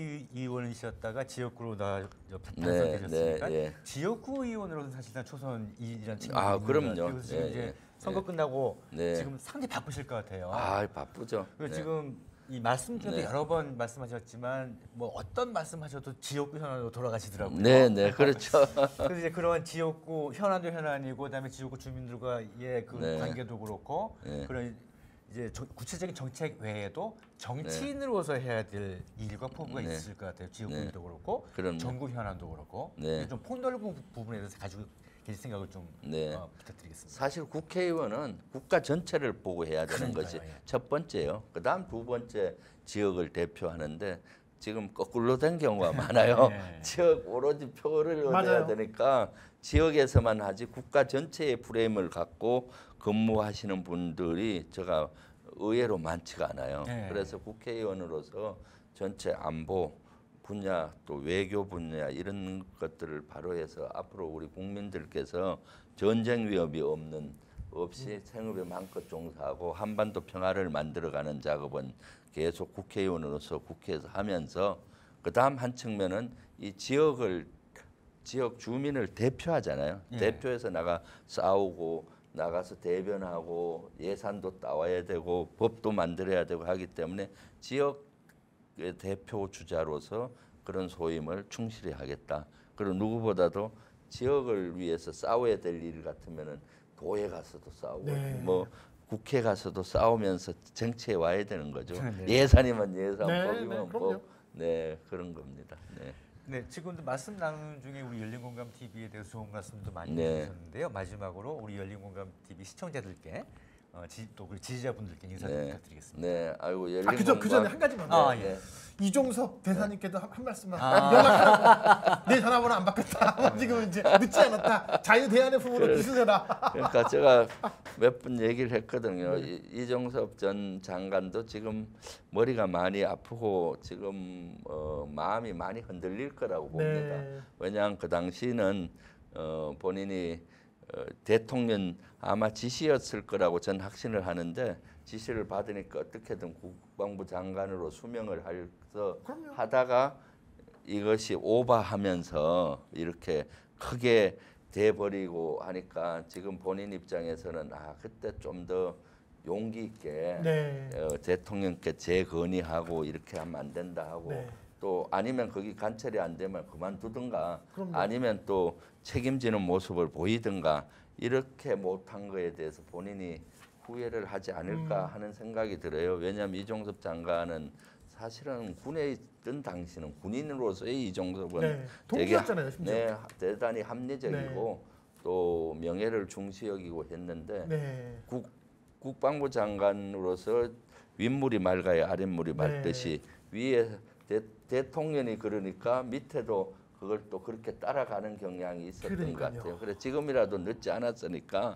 비례의원이셨다가 지역구로 다 네, 당선되셨으니까 네, 예. 지역구 의원으로서는 사실상 초선이라는 친구 아, 그럼요. 그래서 지금 예, 이제 예. 선거 예. 끝나고 네. 지금 상당히 바쁘실 것 같아요. 아 바쁘죠. 그리고 네. 지금 이 말씀 중에도 네. 여러 번 말씀하셨지만 뭐 어떤 말씀하셔도 지역구 현안으로 돌아가시더라고요. 네, 네, 그렇죠. 그래서 이제 그런 지역구 현안도 현안이고 그다음에 지역구 주민들과의 그 네. 관계도 그렇고 네. 그런 이제 저- 구체적인 정책 외에도 정치인으로서 해야 될 일과 포부가 네. 있을 것 같아요. 지역구도 네. 그렇고 그럼요. 전국 현안도 그렇고 네. 좀 폭넓은 부- 부분에 대해서 가지고 계실 생각을 좀 네. 어, 부탁드리겠습니다. 사실 국회의원은 국가 전체를 보고 해야 되는 그러니까요, 것이 예. 첫 번째요. 그다음 두 번째 지역을 대표하는데 지금 거꾸로 된 경우가 많아요. 네. 지역 오로지 표를 얻어야 맞아요. 되니까 지역에서만 하지 국가 전체의 프레임을 갖고 근무하시는 분들이 제가 의외로 많지가 않아요. 네. 그래서 국회의원으로서 전체 안보 분야 또 외교 분야 이런 것들을 바로 해서 앞으로 우리 국민들께서 전쟁 위협이 없는 없이 생업에 마음껏 종사하고 한반도 평화를 만들어가는 작업은 계속 국회의원으로서 국회에서 하면서 그다음 한 측면은 이 지역을 지역 주민을 대표하잖아요. 예. 대표해서 나가 싸우고 나가서 대변하고 예산도 따와야 되고 법도 만들어야 되고 하기 때문에 지역 의 대표 주자로서 그런 소임을 충실히 하겠다. 그리고 누구보다도 지역을 위해서 싸워야 될 일 같으면은 도에 가서도 싸우고 네. 뭐 국회 가서도 싸우면서 정치에 와야 되는 거죠. 네. 예산이면 예산, 네, 법이면 네, 법. 그럼요. 네, 그런 겁니다. 네. 네, 지금도 말씀 나누는 중에 우리 열린공감 티비에 대해서 좋은 말씀도 많이 네. 해주셨는데요. 마지막으로 우리 열린공감 티비 시청자들께 어, 지, 또 우리 지지자분들께 인사 네. 부탁드리겠습니다. 네, 아이고 열린 아 그저 그 전에 공감. 한 가지만. 아, 네, 예. 네. 이종섭 대사님께도 한, 한 말씀만 아. 연락하라고. 내 전화번호 안 바꿨다. 지금 이제 늦지 않았다. 자유 대안의 품으로 기수해라. 그러니까 제가 몇 번 얘기를 했거든요. 이, 이종섭 전 장관도 지금 머리가 많이 아프고 지금 어, 마음이 많이 흔들릴 거라고 봅니다. 네. 왜냐하면 그 당시는 어, 본인이 어, 대통령 아마 지시였을 거라고 전 확신을 하는데 지시를 받으니까 어떻게든 국방부 장관으로 수명을 해서 그럼요. 하다가 이것이 오버하면서 이렇게 크게 돼버리고 하니까 지금 본인 입장에서는 아 그때 좀 더 용기 있게 네. 어, 대통령께 재건의하고 이렇게 하면 안 된다 하고 네. 또 아니면 거기 관철이 안 되면 그만두든가 그럼요. 아니면 또 책임지는 모습을 보이든가 이렇게 못한 거에 대해서 본인이 후회를 하지 않을까 음. 하는 생각이 들어요. 왜냐하면 이종섭 장관은 사실은 군에 있던 당시는 군인으로서의 이종섭은 네. 되게 동기였잖아요, 심지어. 네, 대단히 합리적이고 또 명예를 중시 여기고 했는데 네. 국, 국방부 장관으로서 윗물이 맑아야 아랫물이 네. 맑듯이 위에 대, 대통령이 그러니까 밑에도 그걸 또 그렇게 따라가는 경향이 있었던 그러니까요. 것 같아요. 그래 지금이라도 늦지 않았으니까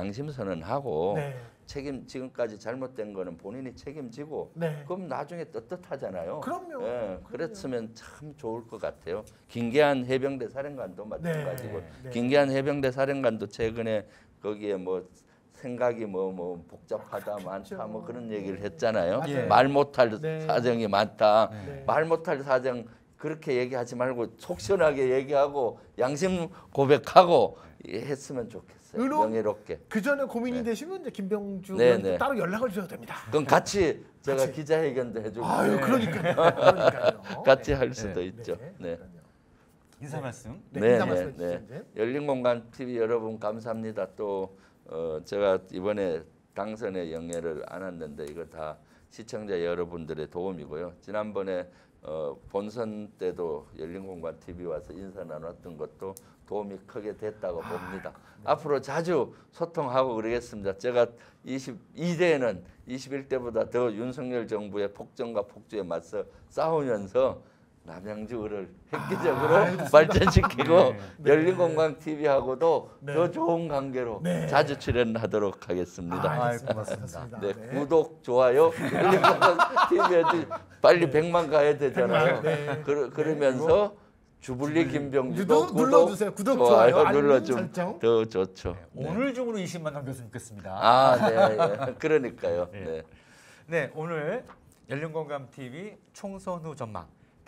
양심선언하고 네. 책임 지금까지 잘못된 거는 본인이 책임지고 네. 그럼 나중에 떳떳하잖아요. 그럼요. 예, 그랬으면 참 좋을 것 같아요. 김계한 해병대 사령관도 마찬가지고 네. 네. 김계한 해병대 사령관도 최근에 거기에 뭐 생각이 뭐 뭐 복잡하다 많다 뭐 그런 얘기를 했잖아요. 맞아요. 말 못할 네. 사정이 많다. 네. 말 못할 사정 그렇게 얘기하지 말고 속 시원하게 얘기하고 양심 고백하고 했으면 좋겠어요. 의료- 명예롭게. 그 전에 고민이 되시면 이제 김병주 네, 의원도 네. 따로 연락을 주셔도 됩니다. 그럼 같이 제가 같이. 기자회견도 해주고 아유, 그러니까요. 그러니까요. 같이 네. 할 수도 네. 있죠. 네. 네. 그러니까요. 인사 말씀. 네, 네, 인사 네, 말씀해 네. 주시죠. 이제. 열린공간 티비 여러분 감사합니다. 또 어, 제가 이번에 당선의 영예를 안았는데 이거 다 시청자 여러분들의 도움이고요. 지난번에 어, 본선 때도 열린공간 티비 와서 인사 나눴던 것도 도움이 크게 됐다고 봅니다. 앞으로 자주 소통하고 그러겠습니다. 제가 이십이 대에는 이십일 대보다 더 윤석열 정부의 폭정과 폭주에 맞서 싸우면서 남양주를 획기적으로 발전시키고 네. 열린공간 티비하고도 네. 더 좋은 관계로 네. 자주 출연하도록 하겠습니다. 아, 알겠습니다. 고맙습니다. 네, 네. 구독, 좋아요, 열린공간 티비에 빨리 백만 가야 되잖아요. 네. 그러, 그러면서 주불리 김병주도 유도 눌러주세요. 구독, 좋아요, 알림 눌러주면 설정. 더 좋죠. 네. 오늘 중으로 이십만 넘겼으면 좋겠습니다. 아, 네, 예. 그러니까요. 네. 네. 네, 오늘 열린공감 티비 총선 후 전망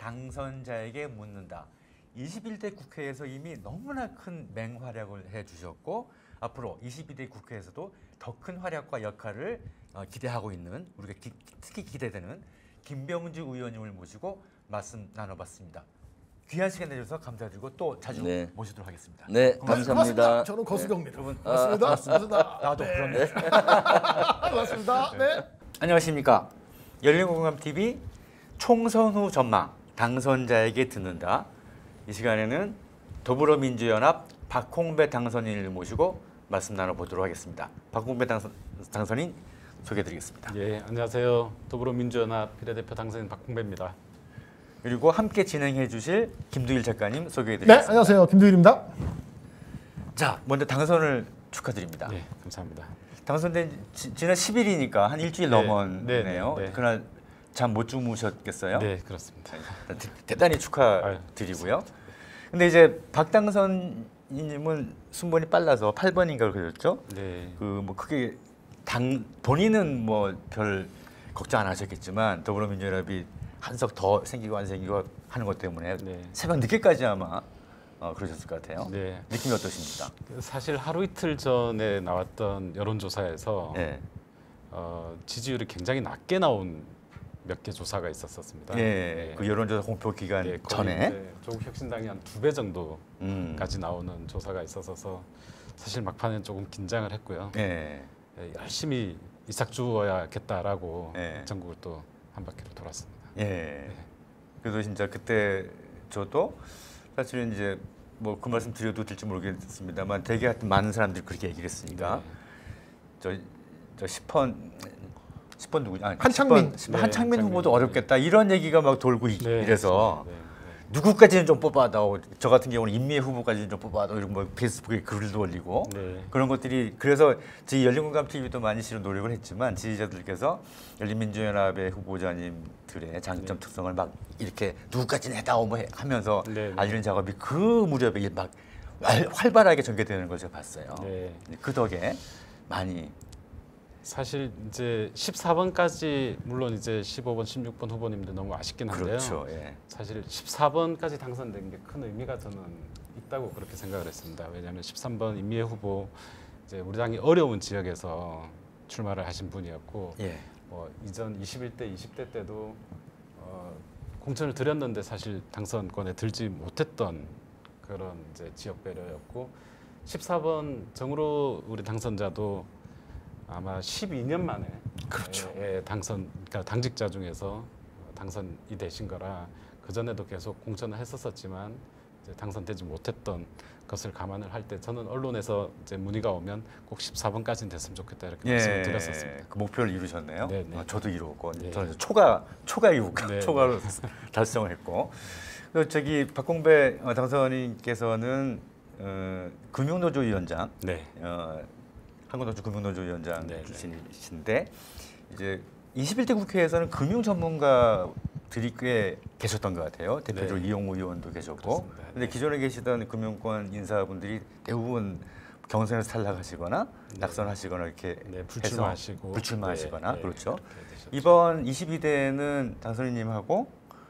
당선자에게 묻는다. 이십일 대 국회에서 이미 너무나 큰 맹활약을 해주셨고 앞으로 이십이 대 국회에서도 더 큰 활약과 역할을 어, 기대하고 있는 우리가 기, 특히 기대되는 김병주 의원님을 모시고 말씀 나눠봤습니다. 귀한 시간 내주셔서 감사드리고 또 자주 네. 모시도록 하겠습니다. 네, 고맙습니다. 감사합니다. 저는 거수경입니다. 여러분, 고맙습니다. 고맙습니다. 나도 네. 그럼요. 고맙습니다. 네. 안녕하십니까. 열린공감 티비 총선 후 전망 당선자에게 듣는다. 이 시간에는 더불어민주연합 박홍배 당선인을 모시고 말씀 나눠보도록 하겠습니다. 박홍배 당선, 당선인 소개해드리겠습니다. 예, 안녕하세요. 더불어민주연합 비례대표 당선인 박홍배입니다. 그리고 함께 진행해 주실 김두일 작가님 네, 소개해드리겠습니다. 안녕하세요. 김두일입니다. 자, 먼저 당선을 축하드립니다. 예, 감사합니다. 당선된 지, 지난 십 일이니까 한 일주일 네, 넘었네요. 네, 네. 그날 잠 못 주무셨겠어요? 네, 그렇습니다. 대- 대단히 축하드리고요. 근데 이제 박당선님은 순번이 빨라서 팔 번인가 그랬죠? 네, 그 뭐 크게 당 본인은 뭐 별 걱정 안 하셨겠지만 더불어민주연합이 한석 더 생기고 안 생기고 하는 것 때문에 네. 새벽 늦게까지 아마 어, 그러셨을 것 같아요. 네. 느낌이 어떠십니까? 사실 하루 이틀 전에 나왔던 여론조사에서 네. 어, 지지율이 굉장히 낮게 나온 몇 개 조사가 있었었습니다. 예, 예. 그 여론조사 공표 기간 예, 거의 전에. 이제 조국혁신당이 한 두 배 정도까지 음. 나오는 조사가 있어서 사실 막판에 조금 긴장을 했고요. 예. 예, 열심히 이삭 주어야겠다라고 예. 전국을 또 한 바퀴로 돌았습니다. 예. 그래서 진짜 그때 저도 사실은 이제 뭐 그 말씀 드려도 될지 모르겠습니다만 되게 하여튼 많은 사람들이 그렇게 얘기를 했으니까 네. 저 저 십 번 십 번 누구냐? 아니, 한창민. 십 번, 네, 한창민 한창민. 후보도 어렵겠다 이런 얘기가 막 돌고 이- 네, 이래서 네, 네. 누구까지는 좀 뽑아다오. 저 같은 경우는 임미애 후보까지는 좀 뽑아다오. 이런 뭐 페이스북에 글도 올리고 네. 그런 것들이 그래서 저희 열린공감 티비도 많이 실은 노력을 했지만 지지자들께서 열린민주연합의 후보자님들의 장점 특성을 막 이렇게 누구까지는 해다오 뭐 해- 하면서 네, 네. 알리는 작업이 그 무렵에 막 활- 활발하게 전개되는 걸 제가 봤어요. 네. 그 덕에 많이 사실 이제 십사 번까지 물론 이제 십오 번, 십육 번 후보님들 너무 아쉽긴 한데요. 그렇죠. 예. 사실 십사 번까지 당선된 게 큰 의미가 저는 있다고 그렇게 생각을 했습니다. 왜냐하면 십삼 번 임미애 후보 이제 우리 당이 어려운 지역에서 출마를 하신 분이었고 예. 뭐 이전 이십일 대, 이십 대 때도 어, 공천을 드렸는데 사실 당선권에 들지 못했던 그런 이제 지역 배려였고 십사 번 정으로 우리 당선자도 아마 십이 년 만에 그렇죠. 예, 예, 당선 그러니까 당직자 중에서 당선이 되신 거라 그 전에도 계속 공천을 했었었지만 이제 당선되지 못했던 것을 감안을 할 때 저는 언론에서 이제 문의가 오면 꼭 십사 번까지는 됐으면 좋겠다 이렇게 말씀을 드렸었습니다. 그 목표를 이루셨네요. 네, 네. 어, 저도 이루었고 네. 저는 초과 초과 이후 네, 초과로 달성을 했고. 그 저기 박공배 어, 당선인께서는 어, 금융노조위원장, 네. 어, 한국노조 금융노조위원장 네, 네. 출신이신데 이제 이십일 대 국회에서는 금융 전문가들이 꽤 계셨던 것 같아요. 대표적으로 네. 이용우 의원도 계셨고. 그렇습니다. 근데 네. 기존에 계시던 금융권 인사분들이 대부분 경선에서 탈락하시거나 네. 낙선하시거나 이렇게 네, 해서 불출마하시고 불출마하시거나 네, 네, 그렇죠. 그렇게 되셨죠. 이번 이십이 대는 당선인님하고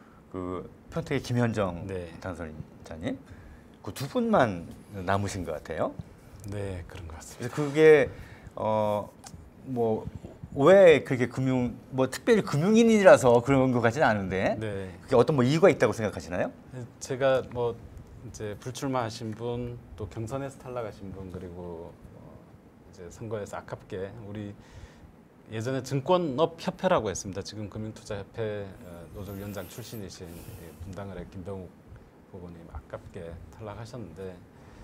그 평택의 김현정 네. 당선인자님 그 두 분만 남으신 것 같아요. 네, 그런 것 같습니다. 그래서 그게 어 뭐 왜 그게 금융 뭐 특별히 금융인이라서 그런 것 같지는 않은데 네. 그게 어떤 뭐 이유가 있다고 생각하시나요? 제가 뭐 이제 불출마하신 분, 또 경선에서 탈락하신 분, 그리고 어 이제 선거에서 아깝게 우리 예전에 증권업협회라고 했습니다. 지금 금융투자협회 어, 노조위원장 출신이신 이 분당을의 김병욱 후보님 아깝게 탈락하셨는데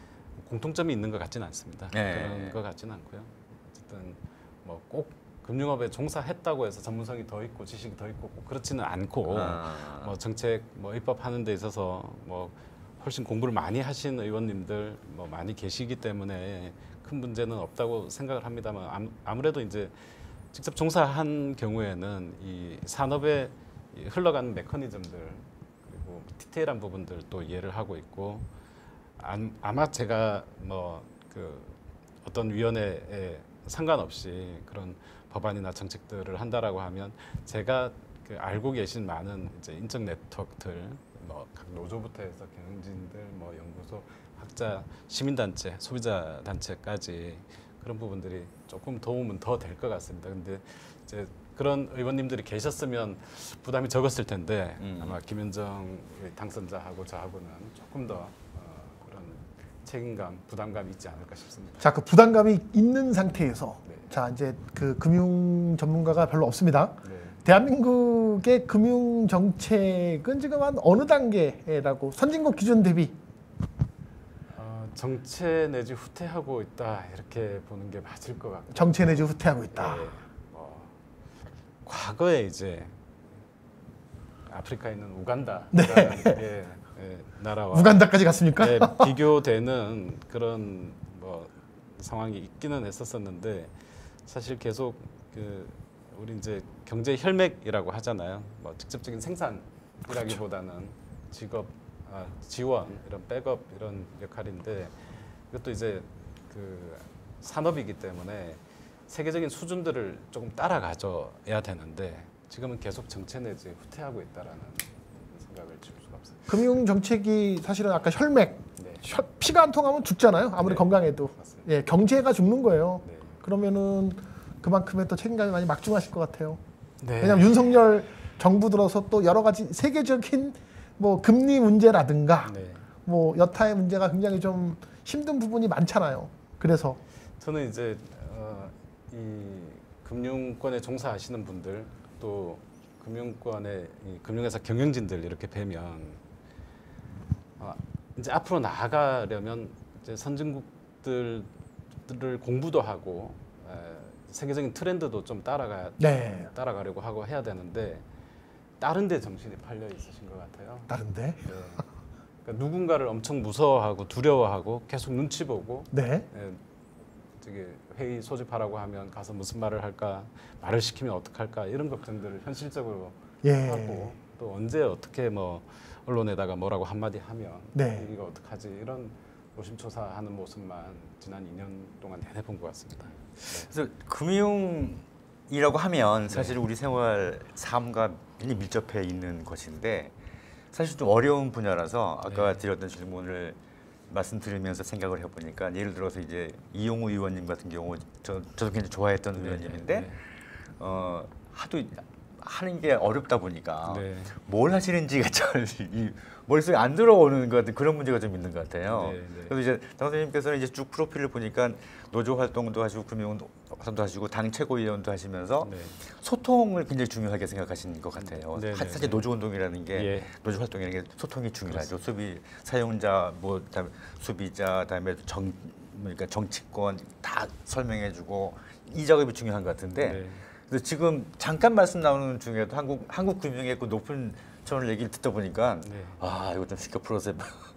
공통점이 있는 것 같지는 않습니다. 네. 그런 것 같지는 않고요. 어쨌든 뭐 꼭 금융업에 종사했다고 해서 전문성이 더 있고 지식이 더 있고 꼭 그렇지는 않고 아. 뭐 정책 뭐 입법하는 데 있어서 뭐 훨씬 공부를 많이 하신 의원님들 뭐 많이 계시기 때문에 큰 문제는 없다고 생각을 합니다만 아무- 아무래도 이제 직접 종사한 경우에는 이 산업에 이 흘러가는 메커니즘들 그리고 디테일한 부분들 또 이해를 하고 있고 안- 아마 제가 뭐 그 어떤 위원회에 상관없이 그런 법안이나 정책들을 한다라고 하면 제가 그 알고 계신 많은 이제 인적 네트워크들 뭐 각 노조부터 해서 경영진들 뭐 연구소 학자 시민단체 소비자 단체까지 그런 부분들이 조금 도움은 더 될 것 같습니다. 근데 이제 그런 의원님들이 계셨으면 부담이 적었을 텐데 음. 아마 김현정 당선자하고 저하고는 조금 더 어, 그런 책임감, 부담감이 있지 않을까 싶습니다. 자, 그 부담감이 있는 상태에서 네. 자 이제 그 금융 전문가가 별로 없습니다. 네. 대한민국의 금융 정책은 지금 한 어느 단계라고 선진국 기준 대비 어, 정체 내지 후퇴하고 있다 이렇게 보는 게 맞을 것 같고 정체 내지 후퇴하고 있다. 네, 뭐, 과거에 이제 아프리카에 있는 우간다 네. 예, 예, 나라와 우간다까지 갔습니까? 예, 비교되는 그런 뭐 상황이 있기는 했었었는데 사실 계속 그 우리 이제 경제 혈맥이라고 하잖아요. 뭐 직접적인 생산이라기보다는 직업 아, 지원 이런 백업 이런 역할인데 이것도 이제 그 산업이기 때문에 세계적인 수준들을 조금 따라가줘야 되는데 지금은 계속 정체 내지 후퇴하고 있다라는 생각을 지울 수가 없어요. 금융 정책이 사실은 아까 혈맥 네, 혈- 피가 안 통하면 죽잖아요. 아무리 네. 건강해도 맞습니다. 예 경제가 죽는 거예요. 네. 그러면은 그만큼의 또 책임감이 많이 막중하실 것 같아요. 네. 왜냐하면 윤석열 정부 들어서 또 여러 가지 세계적인 뭐 금리 문제라든가 네. 뭐 여타의 문제가 굉장히 좀 힘든 부분이 많잖아요. 그래서 저는 이제 어, 이 금융권에 종사하시는 분들 또 금융권의 이 금융회사 경영진들 이렇게 뵈면 어, 이제 앞으로 나아가려면 이제 선진국들을 공부도 하고 에, 세계적인 트렌드도 좀 따라가 네 따라가려고 하고 해야 되는데 다른 데 정신이 팔려 있으신 것 같아요. 다른데 네. 그러니까 누군가를 엄청 무서워하고 두려워하고 계속 눈치 보고 네 예, 저기 회의 소집하라고 하면 가서 무슨 말을 할까 말을 시키면 어떡할까 이런 걱정들을 현실적으로 예. 하고 또 언제 어떻게 뭐 언론에다가 뭐라고 한마디 하면 네. 이거 어떡하지 이런 노심초사하는 모습만 지난 이 년 동안 내내 본 것 같습니다. 그래서 금융이라고 하면 사실 우리 생활 삶과 굉장히 밀접해 있는 것인데 사실 좀 어려운 분야라서 아까 네. 드렸던 질문을 말씀드리면서 생각을 해보니까 예를 들어서 이제 이용우 의원님 같은 경우 저, 저도 굉장히 좋아했던 네, 의원님인데 네. 어, 하도 하는 게 어렵다 보니까 네. 뭘 하시는지가 잘 이 머릿속에 안 들어오는 것 같은 그런 문제가 좀 있는 것 같아요. 네, 네. 그래서 이제 당선님께서는 이제 쭉 프로필을 보니까 노조 활동도 하시고 금융도 하시고 당 최고위원도 하시면서 네. 소통을 굉장히 중요하게 생각하시는 것 같아요. 네, 네, 사실 네. 노조 운동이라는 게 예. 노조 활동이라는 게 소통이 중요하죠. 소비 사용자 뭐 그다음에 소비자 그다음에 정 그러니까 정치권 다 설명해주고 이 작업이 중요한 것 같은데. 네. 그래서 지금 잠깐 말씀 나오는 중에도 한국 한국 금융의 그 높은 차원을 얘기를 듣다 보니까 네. 아 이거 좀 쉽게 풀어서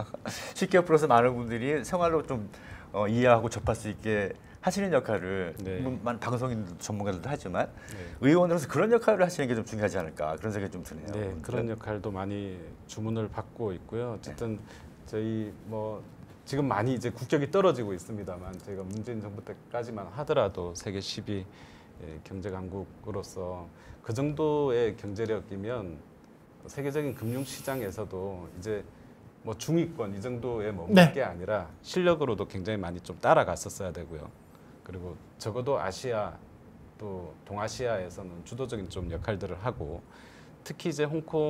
쉽게 풀어서 많은 분들이 생활로 좀 어, 이해하고 접할 수 있게 하시는 역할을 네. 뭐, 많은 방송인 전문가들도 하지만 네. 의원으로서 그런 역할을 하시는 게 좀 중요하지 않을까 그런 생각이 좀 드네요. 네, 그런 역할도 많이 주문을 받고 있고요. 어쨌든 저희 뭐 지금 많이 이제 국격이 떨어지고 있습니다만 저희가 문재인 정부 때까지만 하더라도 세계 십 위 경제 강국으로서 그 정도의 경제력이면 세계적인 금융 시장에서도 이제 뭐 중위권 이 정도에 머물 네. 게 아니라 실력으로도 굉장히 많이 좀 따라갔었어야 되고요. 그리고 적어도 아시아 또 동아시아에서는 주도적인 좀 역할들을 하고 특히 이제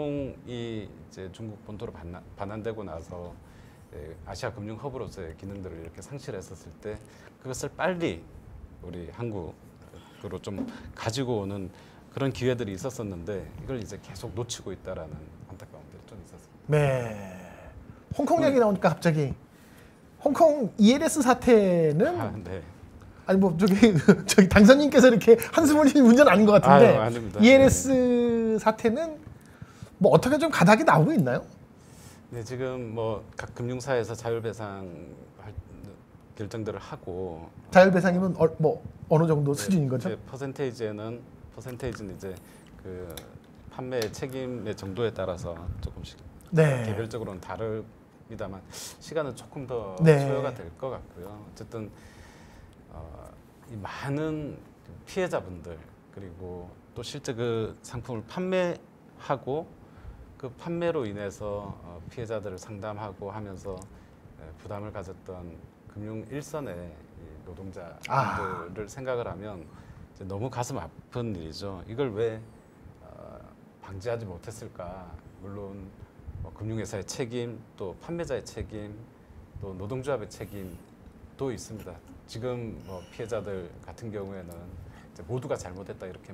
홍콩이 이제 중국 본토로 반환, 반환되고 나서 예, 아시아 금융 허브로서의 기능들을 이렇게 상실했었을 때 그것을 빨리 우리 한국으로 좀 가지고 오는 그런 기회들이 있었었는데 이걸 이제 계속 놓치고 있다라는 안타까움들이 좀 있었습니다. 네. 홍콩 얘기 나오니까 갑자기 홍콩 이엘에스 사태는 아, 네. 아니 뭐 저기 저기 당선인께서 이렇게 한숨 흘리는 문제는 아닌 것 같은데 아유, 아닙니다. 이엘에스 사태는 뭐 어떻게 좀 가닥이 나오고 있나요? 네, 지금 뭐 각 금융사에서 자율배상 할- 결정들을 하고 자율배상이면 어, 뭐 어느 정도 네, 수준인 거죠? 이제 퍼센테이지에는 퍼센테이지는 이제 그 판매 책임의 정도에 따라서 조금씩 네. 개별적으로는 다릅니다만 시간은 조금 더 네. 소요가 될 것 같고요. 어쨌든 어, 이 많은 피해자분들 그리고 또 실제 그 상품을 판매하고 그 판매로 인해서 어, 피해자들을 상담하고 하면서 에, 부담을 가졌던 금융 일선의 이 노동자분들을 아. 생각을 하면 이제 너무 가슴 아픈 일이죠. 이걸 왜 어, 방지하지 못했을까? 물론 뭐 금융회사의 책임, 또 판매자의 책임, 또 노동조합의 책임도 있습니다. 지금 뭐 피해자들 같은 경우에는 이제 모두가 잘못했다 이렇게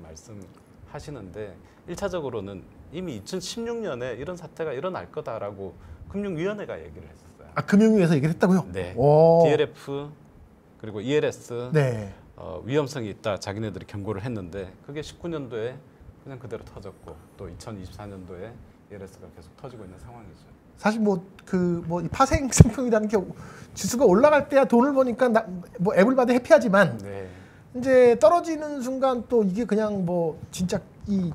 말씀하시는데 일차적으로는 이미 이천십육 년에 이런 사태가 일어날 거다라고 금융위원회가 얘기를 했었어요. 아 금융위에서 얘기를 했다고요? 네. 오. 디엘에프 그리고 이엘에스 네. 어, 위험성이 있다 자기네들이 경고를 했는데 그게 십구 년도에 그냥 그대로 터졌고 또 이천이십사 년도에 이엘에스가 계속 터지고 있는 상황이죠. 사실 뭐 그 뭐 파생 상품이라는 게 지수가 올라갈 때야 돈을 버니까 나, 뭐 애블바드 해피하지만 네. 이제 떨어지는 순간 또 이게 그냥 뭐 진짜 이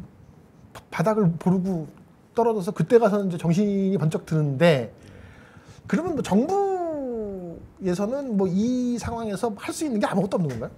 바닥을 보르고 떨어져서 그때 가서 이제 정신이 번쩍 드는데 그러면 뭐 정부에서는 뭐 이 상황에서 할 수 있는 게 아무것도 없는 건가요?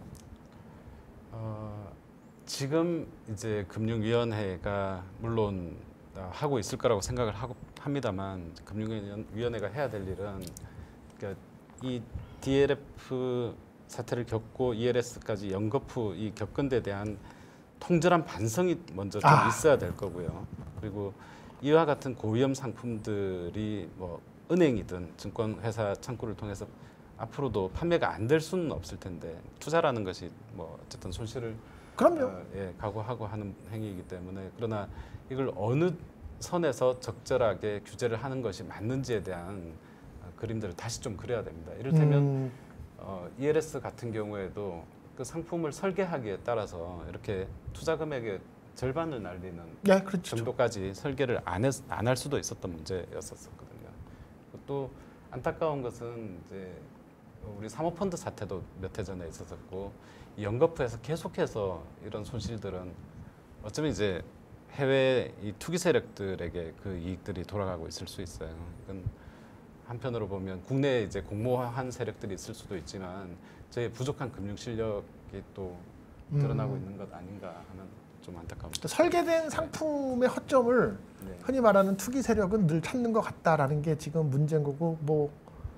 어, 지금 이제 금융위원회가 물론 어, 하고 있을 거라고 생각을 하고 합니다만 금융위원회가 해야 될 일은 그러니까 이 디엘에프 사태를 겪고 이엘에스까지 연거푸 이 겪은 데 대한 통절한 반성이 먼저 좀 아. 있어야 될 거고요. 그리고 이와 같은 고위험 상품들이 뭐 은행이든 증권회사 창구를 통해서 앞으로도 판매가 안 될 수는 없을 텐데 투자라는 것이 뭐 어쨌든 손실을 그럼요. 어, 예, 각오하고 하는 행위이기 때문에 그러나 이걸 어느 선에서 적절하게 규제를 하는 것이 맞는지에 대한 어, 그림들을 다시 좀 그려야 됩니다. 이를테면 음, 어, 이엘에스 같은 경우에도 그 상품을 설계하기에 따라서 이렇게 투자 금액의 절반을 날리는 예, 그렇죠. 정도까지 설계를 안 할 수도 있었던 문제였었거든요. 또 안타까운 것은 이제 우리 사모펀드 사태도 몇 해 전에 있었었고 이 연거푸에서 계속해서 이런 손실들은 어쩌면 이제 해외 이 투기 세력들에게 그 이익들이 돌아가고 있을 수 있어요. 이건 한편으로 보면 국내에 이제 공모한 세력들이 있을 수도 있지만 저희 부족한 금융 실력이 또 드러나고 음. 있는 것 아닌가 하는 좀 안타까움입니다. 설계된 상품의 허점을 네. 흔히 말하는 투기 세력은 늘 찾는 것 같다라는 게 지금 문제인 거고 뭐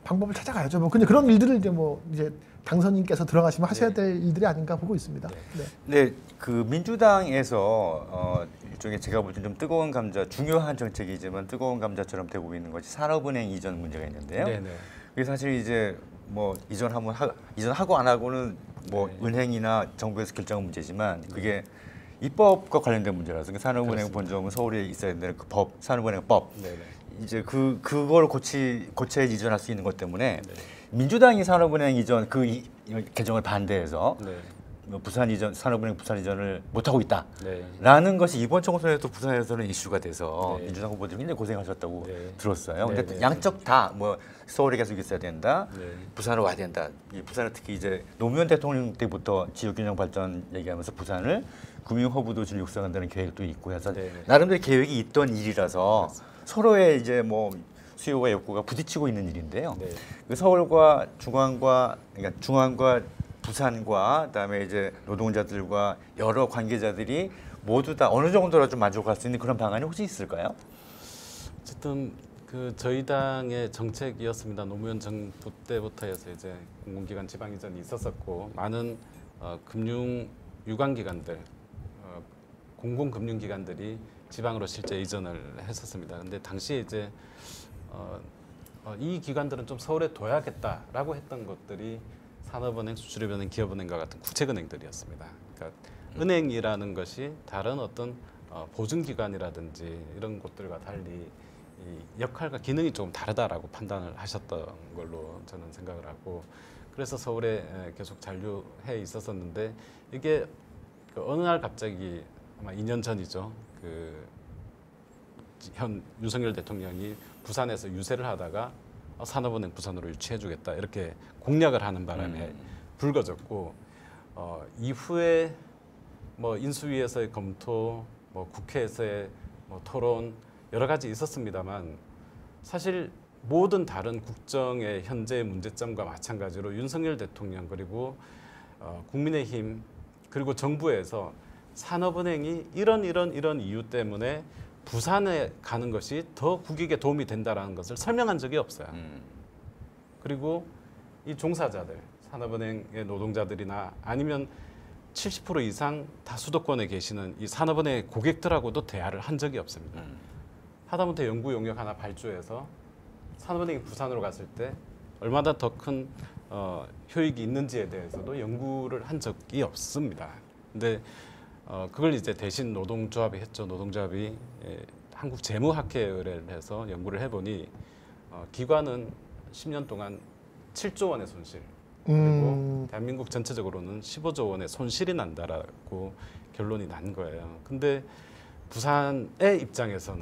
방법을 찾아가야죠. 뭐 근데 그런 일들을 이제 뭐 이제 당선인께서 들어가시면 하셔야 네. 될 일들이 아닌가 보고 있습니다. 네. 네, 그 민주당에서 어, 일종의 제가 볼 때 좀 뜨거운 감자, 중요한 정책이지만 뜨거운 감자처럼 되고 있는 것이 산업은행 이전 문제가 있는데요. 네네. 그게 사실 이제 뭐 이전하면 하, 이전하고 안 하고는 뭐 네. 은행이나 정부에서 결정한 문제지만 그게 입법과 관련된 문제라서 그 산업은행 그렇습니다. 본점은 서울에 있어야 되는 그 법, 산업은행법 네네. 이제 그 그걸 고치 고쳐야 이전할 수 있는 것 때문에 네. 민주당이 산업은행 이전 그 이, 이 개정을 반대해서 네. 뭐 부산 이전 산업은행 부산 이전을 못 하고 있다. 네. 라는 것이 이번 총선에도 부산에서는 이슈가 돼서 네. 민주당 후보들이 굉장히 고생하셨다고 네. 들었어요. 근데 네, 네, 양쪽 다 뭐 서울에 계속 있어야 된다. 네. 부산으로 와야 된다. 이 부산은 특히 이제 노무현 대통령 때부터 지역균형 발전 얘기하면서 부산을 금융 허브 도시를 육성한다는 계획도 있고 해서 네. 나름대로 계획이 있던 일이라서 서로의 이제 뭐 수요와 욕구가 부딪히고 있는 일인데요. 네. 그 서울과 중앙과 그러니까 중앙과 부산과 그다음에 이제 노동자들과 여러 관계자들이 모두 다 어느 정도로 좀 만족할 수 있는 그런 방안이 혹시 있을까요? 어쨌든 그 저희 당의 정책이었습니다. 노무현 정부 때부터 해서 이제 공공기관 지방 이전이 있었었고 많은 어, 금융 유관기관들, 어, 공공금융기관들이 지방으로 실제 이전을 했었습니다. 근데 당시에 이제 어, 어, 이 기관들은 좀 서울에 둬야겠다라고 했던 것들이 산업은행, 수출입은행, 기업은행과 같은 국책은행들이었습니다. 그러니까 은행이라는 것이 다른 어떤 어, 보증기관이라든지 이런 곳들과 달리 이 역할과 기능이 조금 다르다라고 판단을 하셨던 걸로 저는 생각을 하고 그래서 서울에 계속 잔류해 있었었는데 이게 그 어느 날 갑자기 아마 이 년 전이죠. 그 현 윤석열 대통령이 부산에서 유세를 하다가 어, 산업은행 부산으로 유치해주겠다 이렇게 공약을 하는 바람에 음. 불거졌고 어, 이후에 뭐 인수위에서의 검토, 뭐 국회에서의 뭐 토론 여러 가지 있었습니다만 사실 모든 다른 국정의 현재의 문제점과 마찬가지로 윤석열 대통령 그리고 어, 국민의힘 그리고 정부에서 산업은행이 이런 이런 이런 이유 때문에 부산에 가는 것이 더 국익에 도움이 된다라는 것을 설명한 적이 없어요. 음. 그리고 이 종사자들, 산업은행의 노동자들이나 아니면 칠십 퍼센트 이상 다 수도권에 계시는 이 산업은행의 고객들하고도 대화를 한 적이 없습니다. 음. 하다못해 연구 용역 하나 발주해서 산업은행이 부산으로 갔을 때 얼마나 더 큰 어, 효익이 있는지에 대해서도 연구를 한 적이 없습니다. 근데 어, 그걸 이제 대신 노동조합이 했죠. 노동조합이 예, 한국재무학회의뢰를 해서 연구를 해보니 어, 기관은 십 년 동안 칠조 원의 손실 그리고 음. 대한민국 전체적으로는 십오조 원의 손실이 난다라고 결론이 난 거예요. 근데 부산의 입장에서는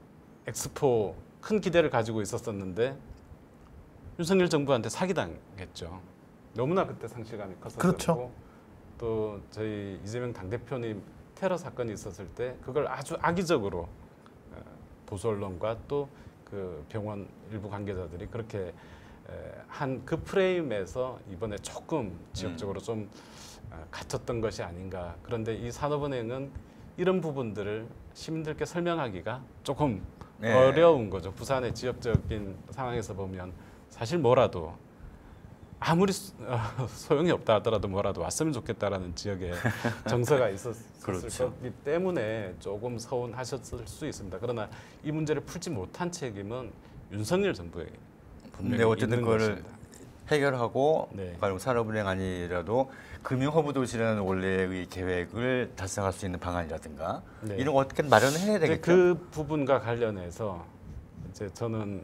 엑스포 큰 기대를 가지고 있었었는데 윤석열 정부한테 사기당했죠. 너무나 그때 상실감이 컸었고 그렇죠. 또 저희 이재명 당대표님 테러 사건이 있었을 때 그걸 아주 악의적으로 보수 언론과 또 그 병원 일부 관계자들이 그렇게 한 그 프레임에서 이번에 조금 지역적으로 좀 갇혔던 것이 아닌가. 그런데 이 산업은행은 이런 부분들을 시민들께 설명하기가 조금 네. 어려운 거죠. 부산의 지역적인 상황에서 보면 사실 뭐라도 아무리 소용이 없다 하더라도 뭐라도 왔으면 좋겠다라는 지역에 정서가 있었을 그렇죠. 거기 때문에 조금 서운하셨을 수 있습니다. 그러나 이 문제를 풀지 못한 책임은 윤석열 정부에 분명히 네, 어쨌든 있는 그거를 것입니다. 해결하고 네. 가령 산업은행 아니라도 금융 허브 도시라는 원래의 계획을 달성할 수 있는 방안이라든가 네. 이런 거 어떻게 마련을 해야 이제 되겠죠. 그 부분과 관련해서 이제 저는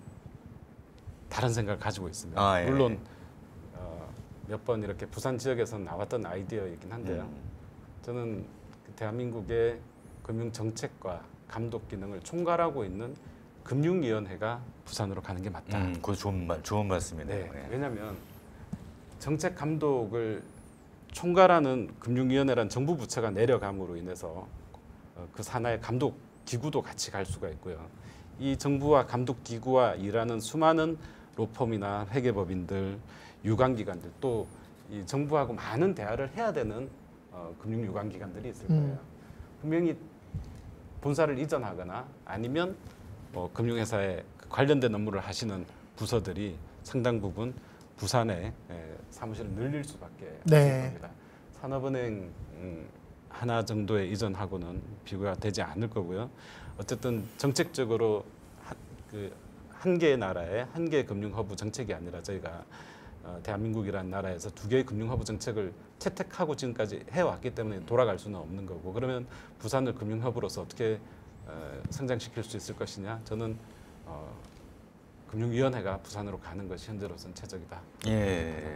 다른 생각을 가지고 있습니다. 아, 예. 물론 어, 몇 번 이렇게 부산 지역에서 나왔던 아이디어이긴 한데요. 음. 저는 그 대한민국의 금융 정책과 감독 기능을 총괄하고 있는 금융위원회가 부산으로 가는 게 맞다. 음, 그거 좋은 말, 좋은 말씀이네요. 네, 예. 왜냐하면 정책 감독을 총괄하는 금융위원회란 정부 부처가 내려감으로 인해서 어, 그 산하의 감독 기구도 같이 갈 수가 있고요. 이 정부와 감독 기구와 일하는 수많은 로펌이나 회계법인들, 유관기관들 또 이 정부하고 많은 대화를 해야 되는 어, 금융 유관기관들이 있을 거예요. 음. 분명히 본사를 이전하거나 아니면 뭐 금융회사에 관련된 업무를 하시는 부서들이 상당 부분 부산에 예, 사무실을 늘릴 수밖에 네. 없을 겁니다. 산업은행 음, 하나 정도의 이전하고는 비교가 되지 않을 거고요. 어쨌든 정책적으로 한, 그 한 개의 나라의 한 개의 금융 허브 정책이 아니라 저희가 어, 대한민국이라는 나라에서 두 개의 금융 허브 정책을 채택하고 지금까지 해왔기 때문에 돌아갈 수는 없는 거고, 그러면 부산을 금융 허브로서 어떻게 어, 성장시킬 수 있을 것이냐? 저는 어, 금융위원회가 부산으로 가는 것이 현재로서는 최적이다. 예.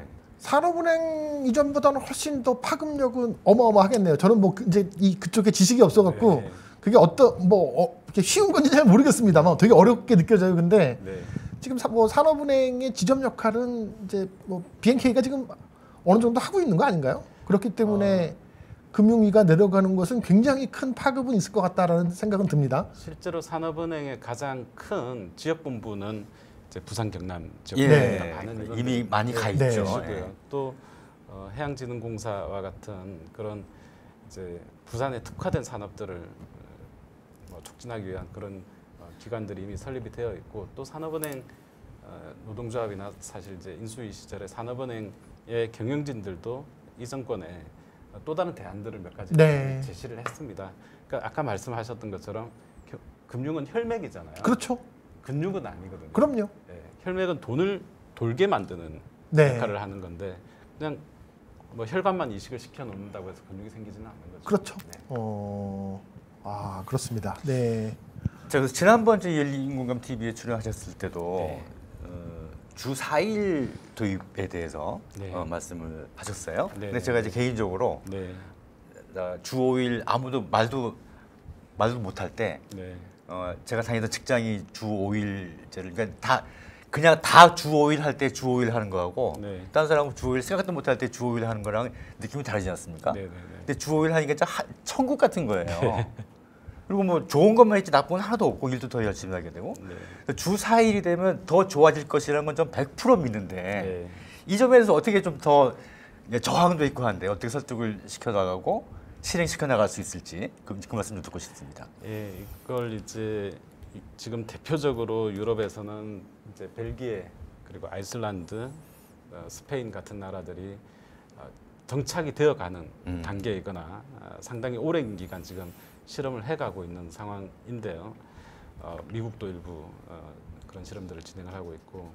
산업은행 이전보다는 훨씬 더 파급력은 어마어마하겠네요. 저는 뭐 그- 이제 이 그쪽에 지식이 없어갖고 네. 그게 어떤 뭐 어, 이렇게 쉬운 건지 잘 모르겠습니다만 되게 어렵게 느껴져요. 근데 네. 지금 사, 뭐 산업은행의 지점 역할은 이제 뭐 비엔케이가 지금 어느 정도 하고 있는 거 아닌가요? 그렇기 때문에 금융위가 내려가는 것은 굉장히 큰 파급은 있을 것 같다라는 생각은 듭니다. 실제로 산업은행의 가장 큰 지역 본부는 이제 부산 경남 지역 예. 본부입니다. 네. 많은 인원들이 이미 많이 가 네. 있죠. 계시고요. 예. 또 어, 해양진흥공사와 같은 그런 이제 부산에 특화된 산업들을 어, 뭐 촉진하기 위한 그런 어, 기관들이 이미 설립이 되어 있고, 또 산업은행 어, 노동조합이나 사실 이제 인수위 시절에 산업은행의 경영진들도 이 정권에 또 다른 대안들을 몇 가지 네. 제시를 했습니다. 그러니까 아까 말씀하셨던 것처럼 겨- 금융은 혈맥이잖아요. 그렇죠. 근육은 아니거든요. 그럼요. 예, 혈맥은 돈을 돌게 만드는 네. 역할을 하는 건데, 그냥 뭐 혈관만 이식을 시켜 놓는다고 해서 근육이 생기지는 않는 거죠. 그렇죠. 네. 어, 아 그렇습니다. 네. 자, 그래서 지난번 저희 열린공감 티비에 출연하셨을 때도 네. 어, 주 사 일 도입에 대해서 네. 어, 말씀을 하셨어요. 네, 근데 네, 제가 네. 이제 개인적으로 네, 나 주 오 일 아무도 말도 말도 못할 때 네, 어, 제가 다니던 직장이 주 오 일제를 그러니까 다 그냥 다 주 오 일 할 때 주 오 일 하는 거하고 네. 다른 사람은 주 오 일 생각도 못 할 때 주 오 일 하는 거랑 느낌이 다르지 않습니까? 네, 네, 네. 근데 주 오 일 하니까 진짜 하- 천국 같은 거예요. 그리고 뭐 좋은 것만 있지 나쁜 건 하나도 없고 일도 더 열심히 하게 되고 네. 주 사 일이 되면 더 좋아질 것이라는 건 전 백 퍼센트 믿는데 네. 이 점에서 어떻게 좀 더 저항도 있고 한데 어떻게 설득을 시켜나가고 실행시켜 나갈 수 있을지 그, 그 말씀 좀 듣고 싶습니다. 예, 이걸 이제 이- 지금 대표적으로 유럽에서는 이제 벨기에 그리고 아이슬란드, 어, 스페인 같은 나라들이 어, 정착이 되어가는 음. 단계이거나 어, 상당히 오랜 기간 지금 실험을 해가고 있는 상황인데요. 어, 미국도 일부 어, 그런 실험들을 진행을 하고 있고,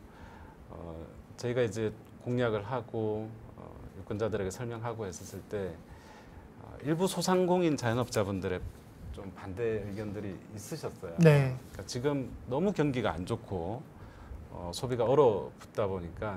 어, 저희가 이제 공약을 하고 어, 유권자들에게 설명하고 했었을 때 어, 일부 소상공인 자영업자분들의 좀 반대 의견들이 있으셨어요. 네. 그러니까 지금 너무 경기가 안 좋고 어, 소비가 얼어붙다 보니까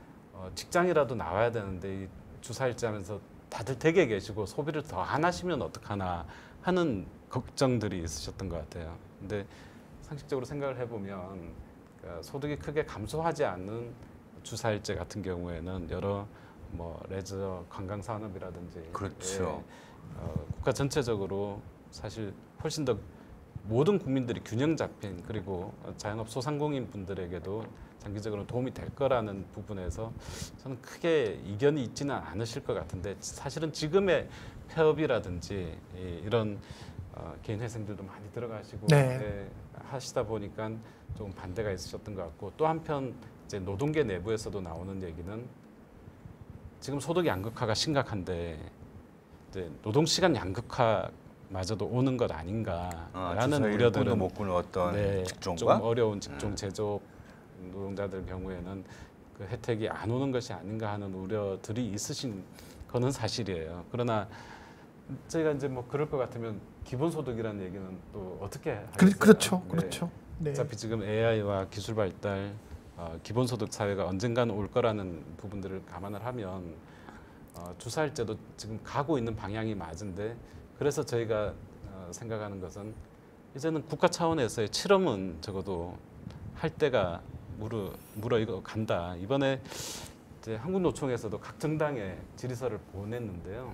어, 직장이라도 나와야 되는데 이 주사일제 하면서 다들 댁에 계시고 소비를 더 안 하시면 어떡하나 하는 걱정들이 있으셨던 것 같아요. 근데 상식적으로 생각을 해보면 그러니까 소득이 크게 감소하지 않는 주사일제 같은 경우에는 여러 뭐 레저 관광 산업이라든지 그렇죠. 예, 어, 국가 전체적으로 사실 훨씬 더 모든 국민들이 균형 잡힌, 그리고 자영업 소상공인 분들에게도 장기적으로 도움이 될 거라는 부분에서 저는 크게 이견이 있지는 않으실 것 같은데, 사실은 지금의 폐업이라든지 이- 이런 어, 개인 회생들도 많이 들어가시고 네. 예, 하시다 보니까 좀 반대가 있으셨던 것 같고, 또 한편 이제 노동계 내부에서도 나오는 얘기는 지금 소득 양극화가 심각한데 이제 노동 시간 양극화마저도 오는 것 아, 아닌가라는 주사일 우려들은 꿈도 못 꾸는 어떤 네, 직종과 좀 어려운 직종 제조업 노동자들 경우에는 그 혜택이 안 오는 것이 아닌가 하는 우려들이 있으신 거는 사실이에요. 그러나 저희가 이제 뭐 그럴 것 같으면 기본소득이라는 얘기는 또 어떻게 그, 하겠어요? 그렇죠. 네. 그렇죠. 네. 어차피 지금 에이아이와 기술 발달, 어, 기본소득 사회가 언젠가는 올 거라는 부분들을 감안을 하면 어, 주사일제도 지금 가고 있는 방향이 맞은데, 그래서 저희가 어, 생각하는 것은 이제는 국가 차원에서의 실험은 적어도 할 때가 물어 물어 이거 간다. 이번에 이제 한국노총에서도 각 정당에 질의서를 보냈는데요.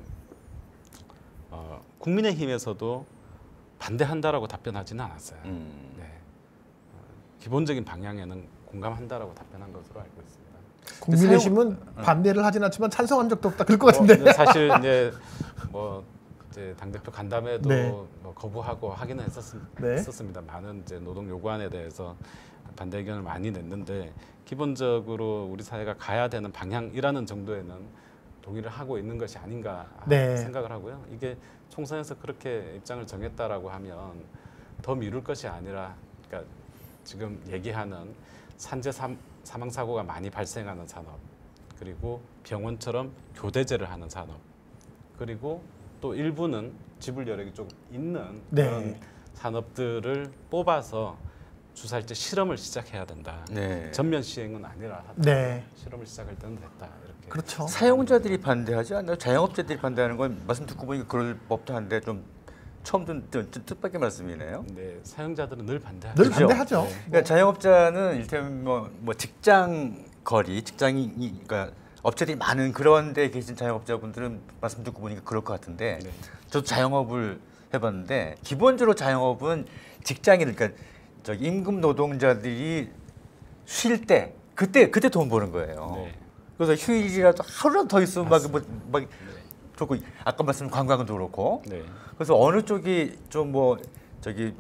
어, 국민의힘에서도 반대한다라고 답변하지는 않았어요. 음. 네. 어, 기본적인 방향에는 공감한다라고 답변한 것으로 알고 있습니다. 국민의힘은 반대를 하진 않지만 찬성한 적도 없다. 그럴 것 같은데. 뭐, 사실 이제 뭐 이제 당 대표 간담회도 네. 뭐 거부하고 하기는 했었, 네. 했었습니다. 많은 이제 노동 요구안에 대해서 반대 의견을 많이 냈는데 기본적으로 우리 사회가 가야 되는 방향이라는 정도에는 동의를 하고 있는 것이 아닌가 네. 생각을 하고요. 이게 총선에서 그렇게 입장을 정했다라고 하면 더 미룰 것이 아니라, 그러니까 지금 얘기하는 산재 삼, 사망 사고가 많이 발생하는 산업, 그리고 병원처럼 교대제를 하는 산업, 그리고 또 일부는 지불 여력이 좀 있는 네. 그런 산업들을 뽑아서 주사일제 실험을 시작해야 된다. 네. 전면 시행은 아니라 하다. 네. 실험을 시작할 때는 됐다. 이렇게. 그렇죠. 사용자들이 반대하지 않나요? 자영업자들이 반대하는 건 말씀 듣고 보니까 그럴 법도 한데 좀 처음 듣는 뜻- 뜻밖의 말씀이네요. 네, 사용자들은 늘 반대하죠. 늘 그죠? 반대하죠. 네. 그러니까 자영업자는 일테면 뭐, 뭐 직장 거리, 직장이 그러니까 업체들이 많은 그런 데 계신 자영업자분들은 말씀 듣고 보니까 그럴 것 같은데 네. 저도 자영업을 해봤는데 기본적으로 자영업은 직장인 그러니까 저 임금 노동자들이 쉴 때 그때 그때 돈 버는 거예요. 네. 그래서 휴일이라도 하루라도 더 있으면 막 뭐 막 좋고 아까 말씀 관광도 그렇고 네. 그래서 어느 쪽이 좀 뭐 저기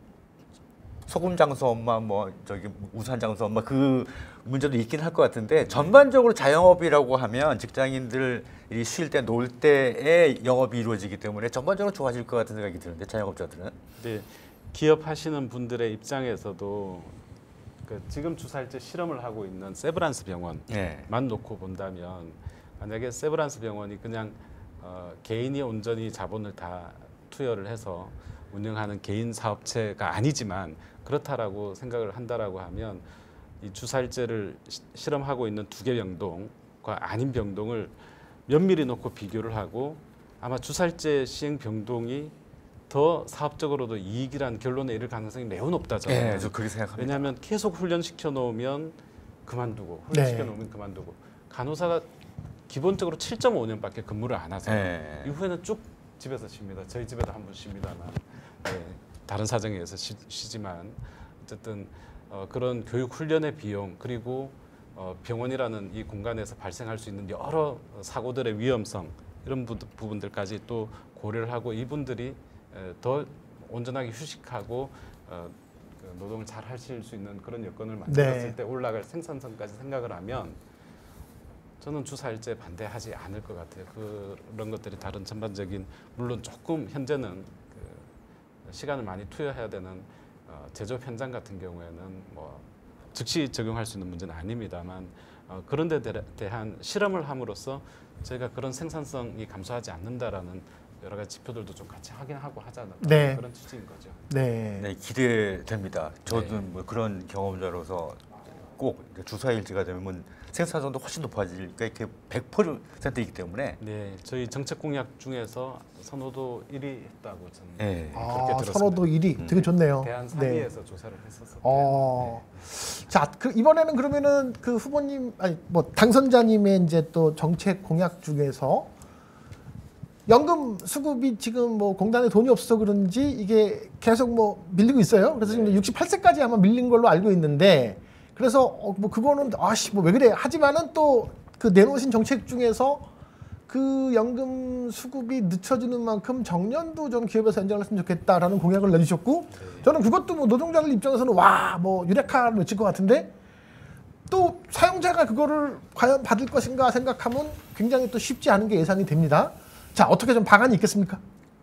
소금 장수 엄마 뭐 저기 우산 장수 엄마 그 문제도 있긴 할 것 같은데 전반적으로 자영업이라고 하면 직장인들이 쉴 때 놀 때에 영업이 이루어지기 때문에 전반적으로 좋아질 것 같은 생각이 드는데 자영업자들은 네, 기업 하시는 분들의 입장에서도 그 지금 주사일제 실험을 하고 있는 세브란스 병원만 네. 놓고 본다면 만약에 세브란스 병원이 그냥 어, 개인이 온전히 자본을 다 투여를 해서 운영하는 개인 사업체가 아니지만 그렇다라고 생각을 한다라고 하면 이 주사일제를 시, 실험하고 있는 두 개 병동과 아닌 병동을 면밀히 놓고 비교를 하고 아마 주사일제 시행 병동이 더 사업적으로도 이익이라는 결론에 이를 가능성이 매우 높다 저는. 네, 저 그렇게 생각합니다. 왜냐하면 계속 훈련시켜 놓으면 그만두고 네. 훈련시켜 놓으면 그만두고 간호사가 기본적으로 칠 점 오 년밖에 근무를 안 하세요. 네. 이후에는 쭉 집에서 쉽니다. 저희 집에도 한 번 쉽니다만 네, 다른 사정에 의해서 쉬, 쉬지만 어쨌든 어, 그런 교육 훈련의 비용 그리고 어, 병원이라는 이 공간에서 발생할 수 있는 여러 사고들의 위험성 이런 부, 부분들까지 또 고려를 하고 이분들이 에, 더 온전하게 휴식하고 어, 그 노동을 잘 하실 수 있는 그런 여건을 만들었을 네. 때 올라갈 생산성까지 생각을 하면 저는 주사일제 반대하지 않을 것 같아요. 그런 것들이 다른 전반적인 물론 조금 현재는 그 시간을 많이 투여해야 되는 어, 제조업 현장 같은 경우에는 뭐 즉시 적용할 수 있는 문제는 아닙니다만 어, 그런 데 대한 실험을 함으로써 저희가 그런 생산성이 감소하지 않는다라는 여러 가지 지표들도 좀 같이 확인하고 하자는 네. 그런 취지인 거죠. 네. 네, 기대됩니다. 저도 네. 뭐 그런 경험자로서 꼭 주사일제가 되면 생산성도 훨씬 높아질까 이렇게 백 퍼센트이기 때문에 네, 저희 정책 공약 중에서 선호도 일 위 했다고 저는 네. 아, 그렇게 들었습니다. 선호도 일 위 되게 좋네요. 대한 네. 사기에서 조사를 했었어요. 어. 자, 그 이번에는 그러면은 그 후보님 아니 뭐 당선자님의 이제 또 정책 공약 중에서 연금 수급이 지금 뭐 공단에 돈이 없어서 그런지 이게 계속 뭐 밀리고 있어요. 그래서 지금 네. 육십팔 세까지 아마 밀린 걸로 알고 있는데 그래서 어, 뭐 그거는 아씨 뭐 왜 그래 하지만은 또 그 내놓으신 정책 중에서 그 연금 수급이 늦춰지는 만큼 정년도 좀 기업에서 연장을 했으면 좋겠다라는 공약을 내주셨고 저는 그것도 뭐 노동자들 입장에서는 와 뭐 유레카를 외칠 것 같은데 또 사용자가 그거를 과연 받을 것인가 생각하면 굉장히 또 쉽지 않은 게 예상이 됩니다. 자 어떻게 좀 방안이 있겠습니까?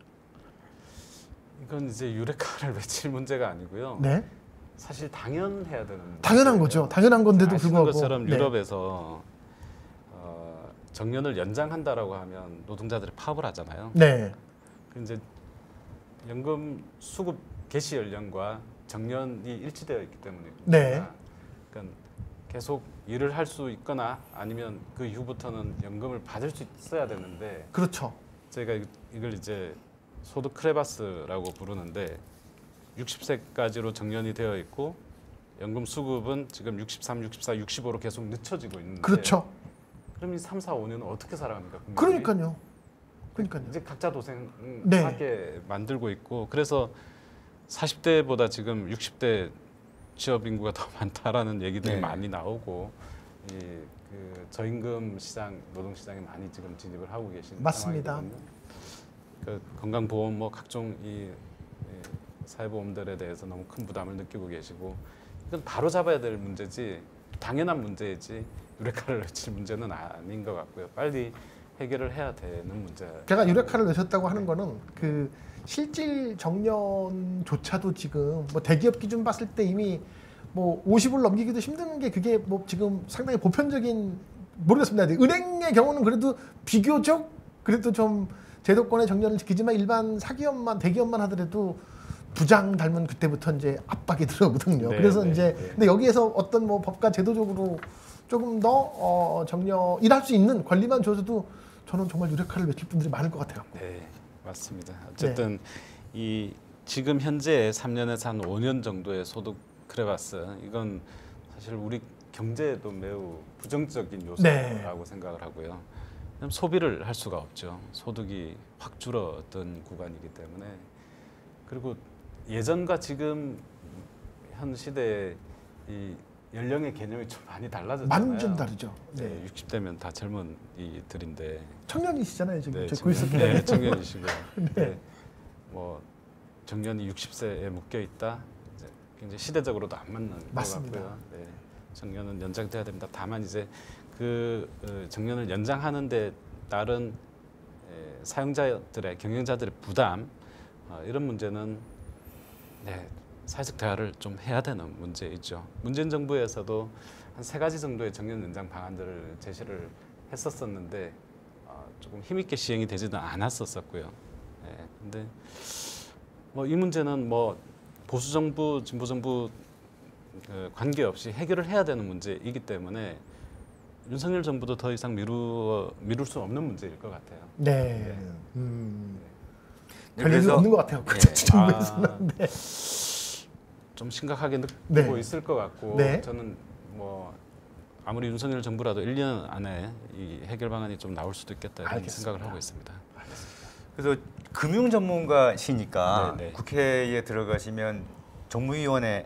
이건 이제 유레카를 외칠 문제가 아니고요. 네, 사실 당연해야 되는 당연한 문제예요. 거죠. 당연한 건데도 아시는 불구하고 것처럼 네. 유럽에서 어, 정년을 연장한다라고 하면 노동자들이 파업을 하잖아요. 네, 그 이제 연금 수급 개시 연령과 정년이 일치되어 있기 때문입니다. 네. 그러니까 계속 일을 할 수 있거나 아니면 그 이후부터는 연금을 받을 수 있어야 되는데 그렇죠. 저희가 이- 이걸 이제 소득 크레바스라고 부르는데 육십 세까지로 정년이 되어 있고 연금 수급은 지금 육십삼, 육십사, 육십오로 계속 늦춰지고 있는데 그렇죠. 그럼 이 삼, 사, 오 년은 어떻게 살아갑니까? 국민들이? 그러니까요. 그러니까요. 이제 각자 도생하게 네. 만들고 있고 그래서 사십 대보다 지금 육십 대 취업 인구가 더 많다라는 얘기들이 네. 많이 나오고 이 그 저임금 시장, 노동 시장에 많이 지금 진입을 하고 계신 맞습니다. 상황이거든요. 그 건강보험 뭐 각종 이, 이 사회보험들에 대해서 너무 큰 부담을 느끼고 계시고 이건 바로 잡아야 될 문제지 당연한 문제이지 유레카를 외칠 문제는 아닌 것 같고요. 빨리 해결을 해야 되는 문제. 제가 유레카를 내셨다고 하는 거는 그 실질 정년조차도 지금 뭐 대기업 기준 봤을 때 이미 뭐 오십을 넘기기도 힘든 게 그게 뭐 지금 상당히 보편적인 모르겠습니다. 은행의 경우는 그래도 비교적 그래도 좀 제도권의 정년을 지키지만 일반 사기업만 대기업만 하더라도 부장 닮은 그때부터 이제 압박이 들어오거든요. 네, 그래서 네, 이제 네. 근데 여기에서 어떤 뭐 법과 제도적으로 조금 더 어, 정년 일할 수 있는 권리만 줘서도 저는 정말 유레카를 외칠 분들이 많을 것 같아요. 네, 맞습니다. 어쨌든 이 지금 현재 삼 년에서 한 오 년 정도의 소득 크레바스 이건 사실 우리 경제에도 매우 부정적인 요소라고 네. 생각을 하고요. 왜냐하면 소비를 할 수가 없죠. 소득이 확 줄어든 구간이기 때문에 그리고 예전과 지금 현 시대의 이 연령의 개념이 좀 많이 달라졌잖아요. 완전 다르죠. 네, 네. 육십 대면 다 젊은 이들인데 청년이시잖아요 지금. 네, 저 청년, 글쓰기. 네, 청년이시고 네. 네. 뭐 정년이 육십 세에 묶여 있다. 이제 굉장히 시대적으로도 안 맞는 맞습니다. 것 같고요. 네, 정년은 연장돼야 됩니다. 다만 이제 그 어, 정년을 연장하는데 따른 에, 사용자들의 경영자들의 부담 어, 이런 문제는 네, 사회적 대화를 좀 해야 되는 문제이죠. 문재인 정부에서도 한 세 가지 정도의 정년 연장 방안들을 제시를 했었었는데 어, 조금 힘있게 시행이 되지는 않았었었고요. 네, 근데 뭐 이 문제는 뭐 보수 정부, 진보 정부 그 관계없이 해결을 해야 되는 문제이기 때문에 윤석열 정부도 더 이상 미루 미룰 수 없는 문제일 것 같아요. 네. 음. 네, 별 얘기 그래서- 없는 것 같아요. 네. 정부에서는. 아, 네. 좀 심각하게 느끼고 네. 있을 것 같고 네. 저는 뭐 아무리 윤석열 정부라도 일 년 안에 이 해결 방안이 좀 나올 수도 있겠다 이런 알겠습니다. 생각을 하고 있습니다. 그래서 금융 전문가시니까 네, 네. 국회에 들어가시면 정무위원회가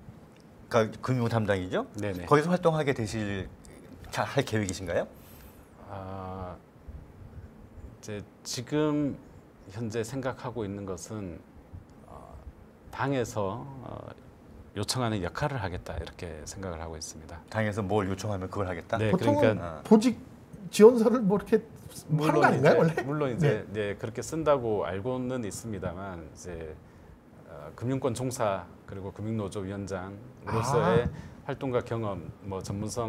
금융 담당이죠. 네네. 거기서 활동하게 되실 자, 할 계획이신가요? 아, 이제 지금 현재 생각하고 있는 것은 어, 당에서 어, 요청하는 역할을 하겠다 이렇게 생각을 하고 있습니다. 당에서 뭘 요청하면 그걸 하겠다. 네, 보통은 그러니까 아. 보직 지원서를 뭐 이렇게 하는 거 아닌가요 이제, 원래? 물론 이제 네, 그렇게 쓴다고 알고는 있습니다만 이제 어, 금융권 종사 그리고 금융노조 위원장으로서의 아. 활동과 경험, 뭐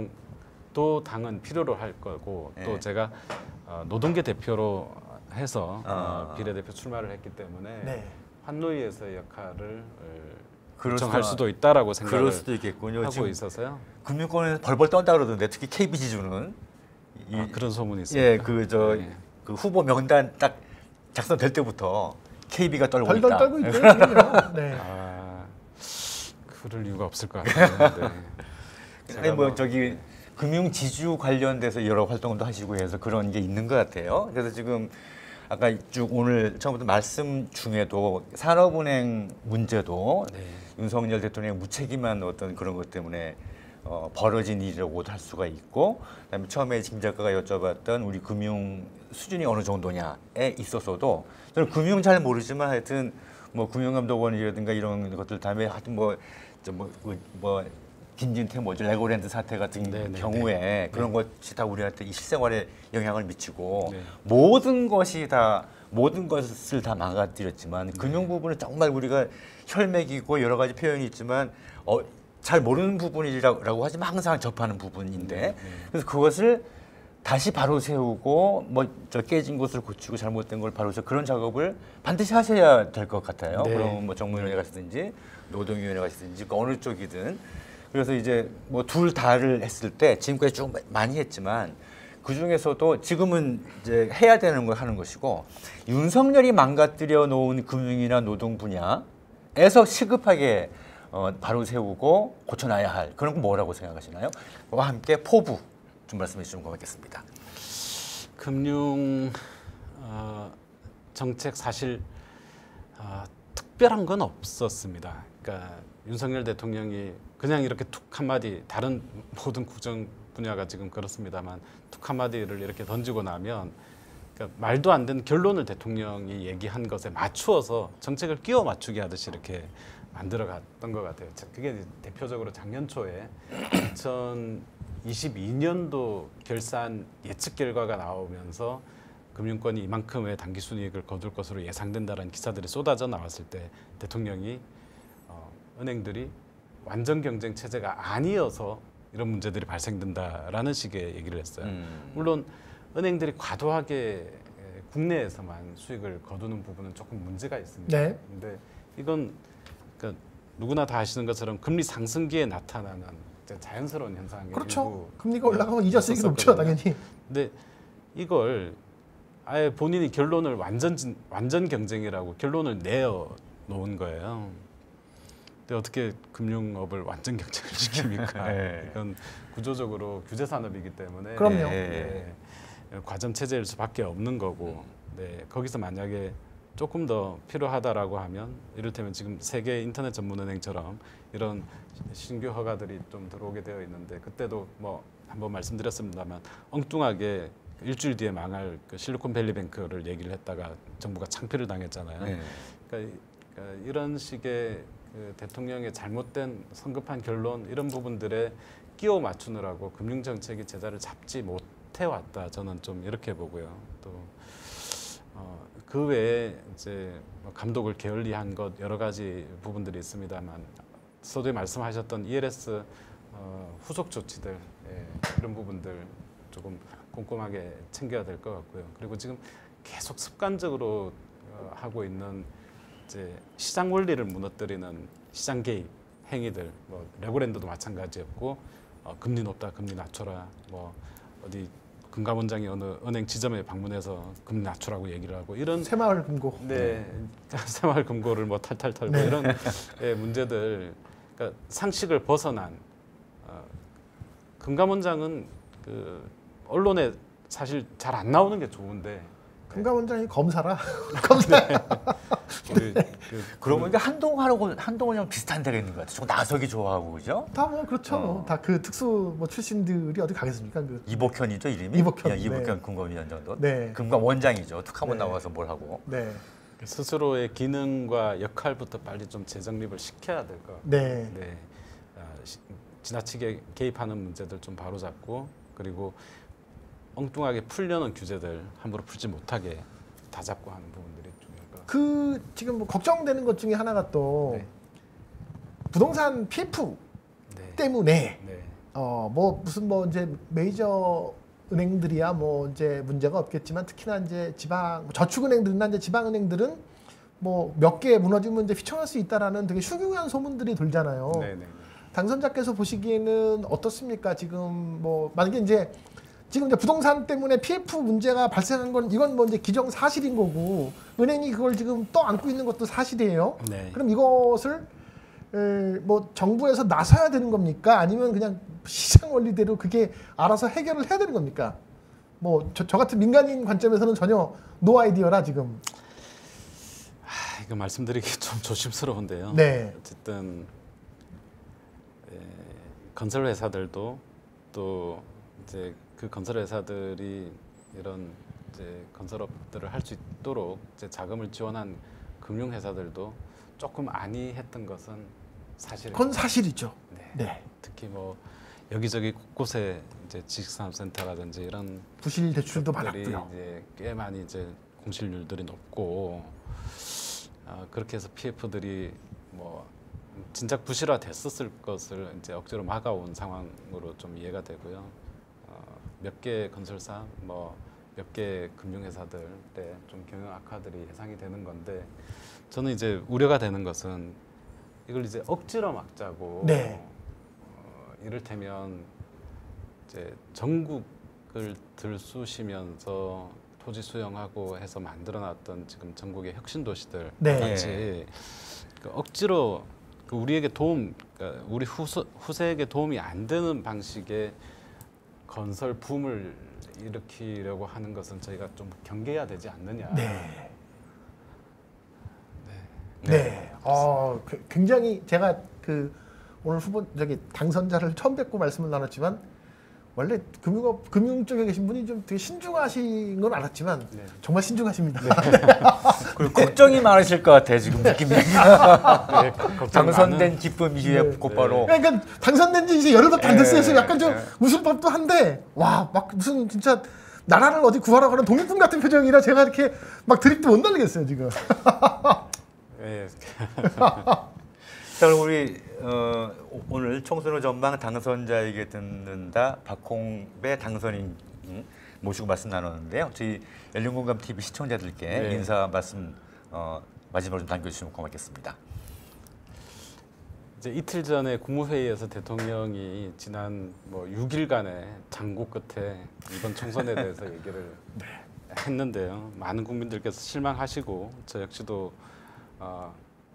전문성도 당은 필요로 할 거고 또 네. 제가 어, 노동계 대표로 해서 아. 어, 비례대표 출마를 했기 때문에 네. 환노위에서의 역할을 그럴 요청할 수도- 수도 있다라고 생각을 그럴 수도 있겠군요. 하고 지금 있어서요. 금융권에서 벌벌 떤다 그러던데 특히 케이비지주는 이, 아, 그런 소문이 있습니다. 예, 그 저 네. 그 후보 명단 딱 작성될 때부터 케이비가 떨고 덜덜 있다. 떨고 있대요. 지금요. 네. 아, 그럴 이유가 없을 것 같아요. 네. 아니 뭐 저기 금융 지주 관련돼서 여러 활동도 하시고 해서 그런 게 있는 것 같아요. 그래서 지금 아까 쭉 오늘 처음부터 말씀 중에도 산업은행 문제도 네. 윤석열 대통령의 무책임한 어떤 그런 것 때문에 어, 벌어진 일이라고도 할 수가 있고, 그다음에 처음에 진 작가가 여쭤봤던 우리 금융 수준이 어느 정도냐에 있어서도 저는 금융 잘 모르지만 하여튼 뭐 금융감독원이라든가 이런 것들 다음에 하여튼 뭐저뭐 뭐 김진태 뭐죠 레고랜드 사태 같은 네, 네, 경우에 네. 그런 것이 다 우리한테 이 실생활에 영향을 미치고 네. 모든 것이 다 모든 것을 다 망가뜨렸지만 네. 금융 부분은 정말 우리가 혈맥이고 여러 가지 표현이 있지만 어, 잘 모르는 부분이라고 하지만 항상 접하는 부분인데 네. 그래서 그것을 다시 바로 세우고 뭐 저 깨진 것을 고치고 잘못된 걸 바로 세우고 그런 작업을 반드시 하셔야 될 것 같아요. 네. 그럼 뭐 정무위원회 가시든지 노동위원회 가시든지 그 어느 쪽이든 그래서 이제 뭐 둘 다를 했을 때 지금까지 쭉 많이 했지만 그 중에서도 지금은 이제 해야 되는 걸 하는 것이고 윤석열이 망가뜨려 놓은 금융이나 노동 분야에서 시급하게 어, 바로 세우고 고쳐놔야 할 그런 건 뭐라고 생각하시나요? 그와 함께 포부 좀 말씀해 주시면 고맙겠습니다. 금융 어, 정책 사실 어, 특별한 건 없었습니다. 그러니까 윤석열 대통령이 그냥 이렇게 툭 한마디 다른 모든 국정 분야가 지금 그렇습니다만 툭 한마디를 이렇게 던지고 나면 그러니까 말도 안 되는 결론을 대통령이 얘기한 것에 맞추어서 정책을 끼워 맞추게 하듯이 이렇게 만들어갔던 것 같아요. 그게 이제 대표적으로 작년 초에 이천이십이 년도 결산 예측 결과가 나오면서 금융권이 이만큼의 단기 순이익을 거둘 것으로 예상된다라는 기사들이 쏟아져 나왔을 때 대통령이 어, 은행들이 완전 경쟁 체제가 아니어서 이런 문제들이 발생된다라는 식의 얘기를 했어요. 음. 물론 은행들이 과도하게 국내에서만 수익을 거두는 부분은 조금 문제가 있습니다. 네. 근데 이건 그러니까 누구나 다 아시는 것처럼 금리 상승기에 나타나는 자연스러운 현상이 그렇죠. 금리가 올라가면 이자 수익이 높죠, 당연히. 근데 이걸 아예 본인이 결론을 완전 진- 완전 경쟁이라고 결론을 내어 놓은 거예요. 근데 어떻게 금융업을 완전 경쟁을 시킵니까? 네. 이건 구조적으로 규제 산업이기 때문에 그럼요. 네, 과점 체제일 수밖에 없는 거고, 네, 거기서 만약에 조금 더 필요하다라고 하면 이를테면 지금 세계 인터넷 전문 은행처럼 이런 신규 허가들이 좀 들어오게 되어 있는데 그때도 뭐 한번 말씀드렸습니다만 엉뚱하게 일주일 뒤에 망할 그 실리콘밸리뱅크를 얘기를 했다가 정부가 창피를 당했잖아요. 네. 그러니까, 이- 그러니까 이런 식의 그 대통령의 잘못된 성급한 결론 이런 부분들에 끼워 맞추느라고 금융 정책이 제자를 잡지 못해 왔다. 저는 좀 이렇게 보고요. 또 어, 그 외에 이제 뭐 감독을 게을리한 것 여러 가지 부분들이 있습니다만 서두에 말씀하셨던 이엘에스 어, 후속 조치들 예, 이런 부분들 조금 꼼꼼하게 챙겨야 될 것 같고요. 그리고 지금 계속 습관적으로 어, 하고 있는 이제 시장 원리를 무너뜨리는 시장 개입 행위들, 뭐 레고랜드도 마찬가지였고 어, 금리 높다, 금리 낮춰라, 뭐 어디 금감원장이 어느 은행 지점에 방문해서 금리 낮추라고 얘기를 하고 이런 새마을 금고. 네, 새마을 금고를 뭐 탈탈 털고 네. 이런 예, 문제들, 그러니까 상식을 벗어난 어, 금감원장은 그 언론에 사실 잘 안 나오는 게 좋은데 금감원장이 검사라. 검사. 우리 그, 그러고 보니까 한동훈하고 한동훈이랑 비슷한 데가 있는 것 같아요. 좀 나서기 좋아하고 그죠? 다 뭐 그렇죠. 어. 다 그 특수 뭐 출신들이 어디 가겠습니까? 그. 이복현이죠 이름이? 이복현, 야, 이복현 네. 금감위원 정도. 네. 금감 원장이죠. 툭 한번 네. 나와서 뭘 하고. 네. 스스로의 기능과 역할부터 빨리 좀 재정립을 시켜야 될 것 같아요. 네. 네. 아, 시- 지나치게 개입하는 문제들 좀 바로잡고 그리고 엉뚱하게 풀려는 규제들 함부로 풀지 못하게 다잡고 하는 부분들이 중요할 것 같아요. 그 지금 뭐 걱정되는 것 중에 하나가 또 네. 부동산 피에프 네. 때문에 네. 어 뭐 무슨 뭐 이제 메이저 은행들이야 뭐 이제 문제가 없겠지만 특히나 이제 지방 저축은행들이나 이제 지방은행들은 뭐 몇 개 무너지면 이제 휘청할 수 있다라는 되게 흉흉한 소문들이 돌잖아요. 네, 네. 당선자께서 보시기에는 어떻습니까? 지금 뭐 만약에 이제 지금 이제 부동산 때문에 피에프 문제가 발생한 건 이건 뭐 이제 기정 사실인 거고 은행이 그걸 지금 떠안고 있는 것도 사실이에요. 네. 그럼 이것을 에, 뭐 정부에서 나서야 되는 겁니까? 아니면 그냥 시장 원리대로 그게 알아서 해결을 해야 되는 겁니까? 뭐 저 같은 민간인 관점에서는 전혀 노 아이디어라 지금. 아, 이거 말씀드리기 좀 조심스러운데요. 네. 어쨌든 에, 건설 회사들도 또 이제 그 건설 회사들이 이런 이제 건설업들을 할 수 있도록 이제 자금을 지원한 금융 회사들도 조금 안이했던 것은 사실입니다. 그건 사실이죠. 네. 네. 특히 뭐 여기저기 곳곳에 이제 지식산업센터라든지 이런 부실 대출도 것들이 많았고요. 이제 꽤 많이 이제 공실률들이 높고 아, 그렇게 해서 피에프들이 뭐 진작 부실화 됐었을 것을 이제 억지로 막아온 상황으로 좀 이해가 되고요. 어, 몇 개 건설사, 뭐 몇 개 금융회사들의 좀 경영 악화들이 예상이 되는 건데 저는 이제 우려가 되는 것은 이걸 이제 억지로 막자고 네. 어, 이를테면 이제 전국을 들쑤시면서 토지 수용하고 해서 만들어놨던 지금 전국의 혁신 도시들 네. 같이 그 억지로 그 우리에게 도움, 그러니까 우리 후세, 후세에게 도움이 안 되는 방식의 건설 붐을 일으키려고 하는 것은 저희가 좀 경계해야 되지 않느냐. 네. 네. 네. 어, 그- 굉장히 제가 그 오늘 후보 저기 당선자를 처음 뵙고 말씀을 나눴지만 원래 금융업 금융 쪽에 계신 분이 좀 되게 신중하신 건 알았지만 네. 정말 신중하십니다. 그리고 걱정이 많으실 것 같아 지금 느낌이. 네, 걱정 당선된 많은- 기쁨 이후에 네. 곧바로. 그러니까 당선된 지 이제 열흘밖에 안 됐어요. 그래서 예, 약간 좀 예. 웃을 법도 한데 와 막 무슨 진짜 나라를 어디 구하러 가는 독립군 같은 표정이라 제가 이렇게 막 드립도 못 날리겠어요 지금. 예, 자, 그럼 우리 어, 오- 오늘 총선후 전망 당선자에게 듣는다 박홍배 당선인 음, 모시고 말씀 나눴는데요. 저희 열린공감티비 시청자들께 네. 인사 말씀 어, 마지막으로 좀 남겨주시면 고맙겠습니다. 이제 이틀 전에 국무회의에서 대통령이 지난 뭐 육 일간의 장고 끝에 이번 총선에 대해서 얘기를 했는데요. 많은 국민들께서 실망하시고 저 역시도 어,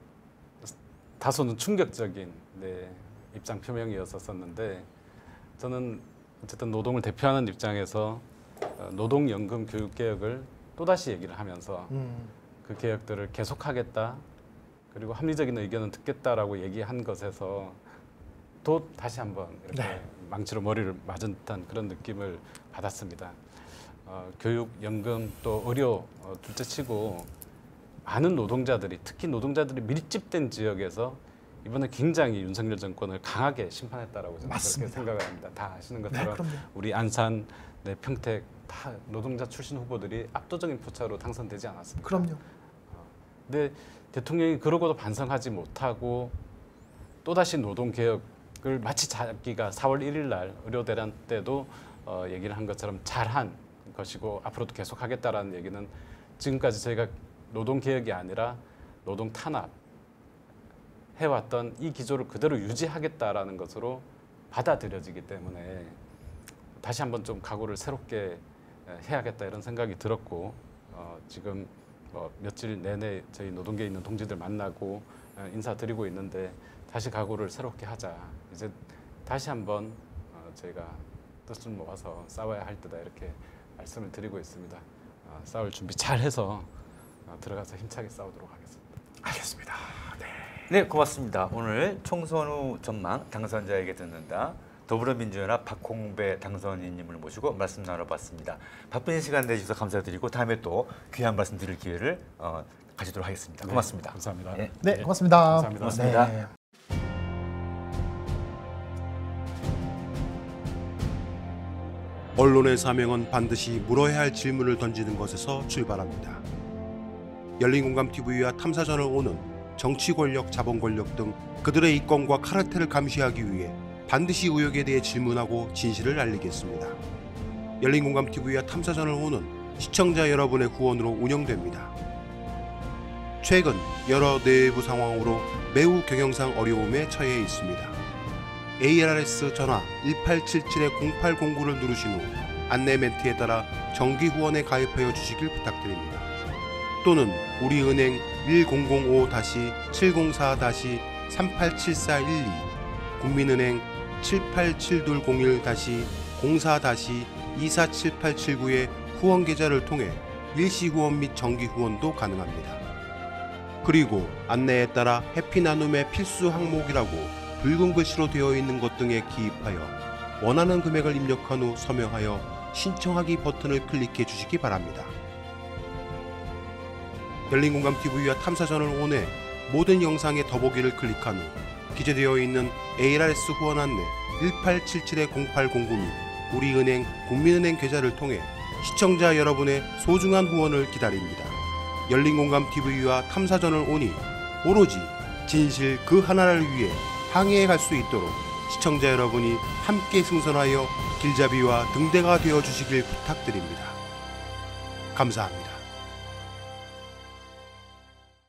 다소는 충격적인 네, 입장 표명이었었는데 저는 어쨌든 노동을 대표하는 입장에서 어, 노동연금 교육 개혁을 또다시 얘기를 하면서 음. 그 개혁들을 계속하겠다. 그리고 합리적인 의견은 듣겠다라고 얘기한 것에서 또 다시 한번 이렇게 네. 망치로 머리를 맞은 듯한 그런 느낌을 받았습니다. 어, 교육, 연금 또 의료 어, 둘째치고 많은 노동자들이 특히 노동자들이 밀집된 지역에서 이번에 굉장히 윤석열 정권을 강하게 심판했다라고 저는 맞습니다. 그렇게 생각을 합니다. 다 아시는 네, 것처럼 그럼요. 우리 안산, 네, 평택 다 노동자 출신 후보들이 압도적인 표차로 당선되지 않았습니까? 그럼요. 근데 대통령이 그러고도 반성하지 못하고 또다시 노동개혁을 마치 자기가 사월 일일 날 의료대란 때도 어, 얘기를 한 것처럼 잘한 것이고 앞으로도 계속하겠다라는 얘기는 지금까지 저희가 노동개혁이 아니라 노동 탄압 해왔던 이 기조를 그대로 유지하겠다라는 것으로 받아들여지기 때문에 다시 한번 좀 각오를 새롭게 해야겠다 이런 생각이 들었고 어, 지금 뭐 며칠 내내 저희 노동계에 있는 동지들 만나고 어, 인사드리고 있는데 다시 각오를 새롭게 하자. 이제 다시 한번 어, 저희가 뜻을 모아서 싸워야 할 때다 이렇게 말씀을 드리고 있습니다. 어, 싸울 준비 잘해서 어, 들어가서 힘차게 싸우도록 하겠습니다. 알겠습니다. 네. 네, 고맙습니다. 오늘 총선 후 전망 당선자에게 듣는다. 더불어민주연합 박홍배 당선인님을 모시고 말씀 나눠봤습니다. 바쁜 시간 내주셔서 감사드리고 다음에 또 귀한 말씀 드릴 기회를 어, 가지도록 하겠습니다. 고맙습니다. 네, 감사합니다. 네. 네, 고맙습니다. 감사합니다. 고맙습니다. 네. 언론의 사명은 반드시 물어야 할 질문을 던지는 것에서 출발합니다. 열린공감티비와 탐사전을 오는 정치 권력, 자본 권력 등 그들의 이권과 카르텔을 감시하기 위해 반드시 의혹에 대해 질문하고 진실을 알리겠습니다. 열린공감티비와 탐사전을 오는 시청자 여러분의 후원으로 운영됩니다. 최근 여러 내부 상황으로 매우 경영상 어려움에 처해 있습니다. 에이알에스 전화 일팔칠칠 공팔공구를 누르신 후 안내 멘트에 따라 정기 후원에 가입하여 주시길 부탁드립니다. 또는 우리은행 일공공오 칠공사 삼팔칠사일이, 국민은행 칠팔칠이공일 공사 이사칠팔칠구의 후원 계좌를 통해 일시 후원 및 정기 후원도 가능합니다. 그리고 안내에 따라 해피 나눔의 필수 항목이라고 붉은 글씨로 되어 있는 것 등에 기입하여 원하는 금액을 입력한 후 서명하여 신청하기 버튼을 클릭해 주시기 바랍니다. 열린공감티비와 탐사전을 온해 모든 영상의 더보기를 클릭한 후 기재되어 있는 에이알에스 후원 안내 일팔칠칠 공팔공구 및 우리은행 국민은행 계좌를 통해 시청자 여러분의 소중한 후원을 기다립니다. 열린공감티비와 탐사전을 오니 오로지 진실 그 하나를 위해 항해해 갈 수 있도록 시청자 여러분이 함께 승선하여 길잡이와 등대가 되어 주시길 부탁드립니다. 감사합니다.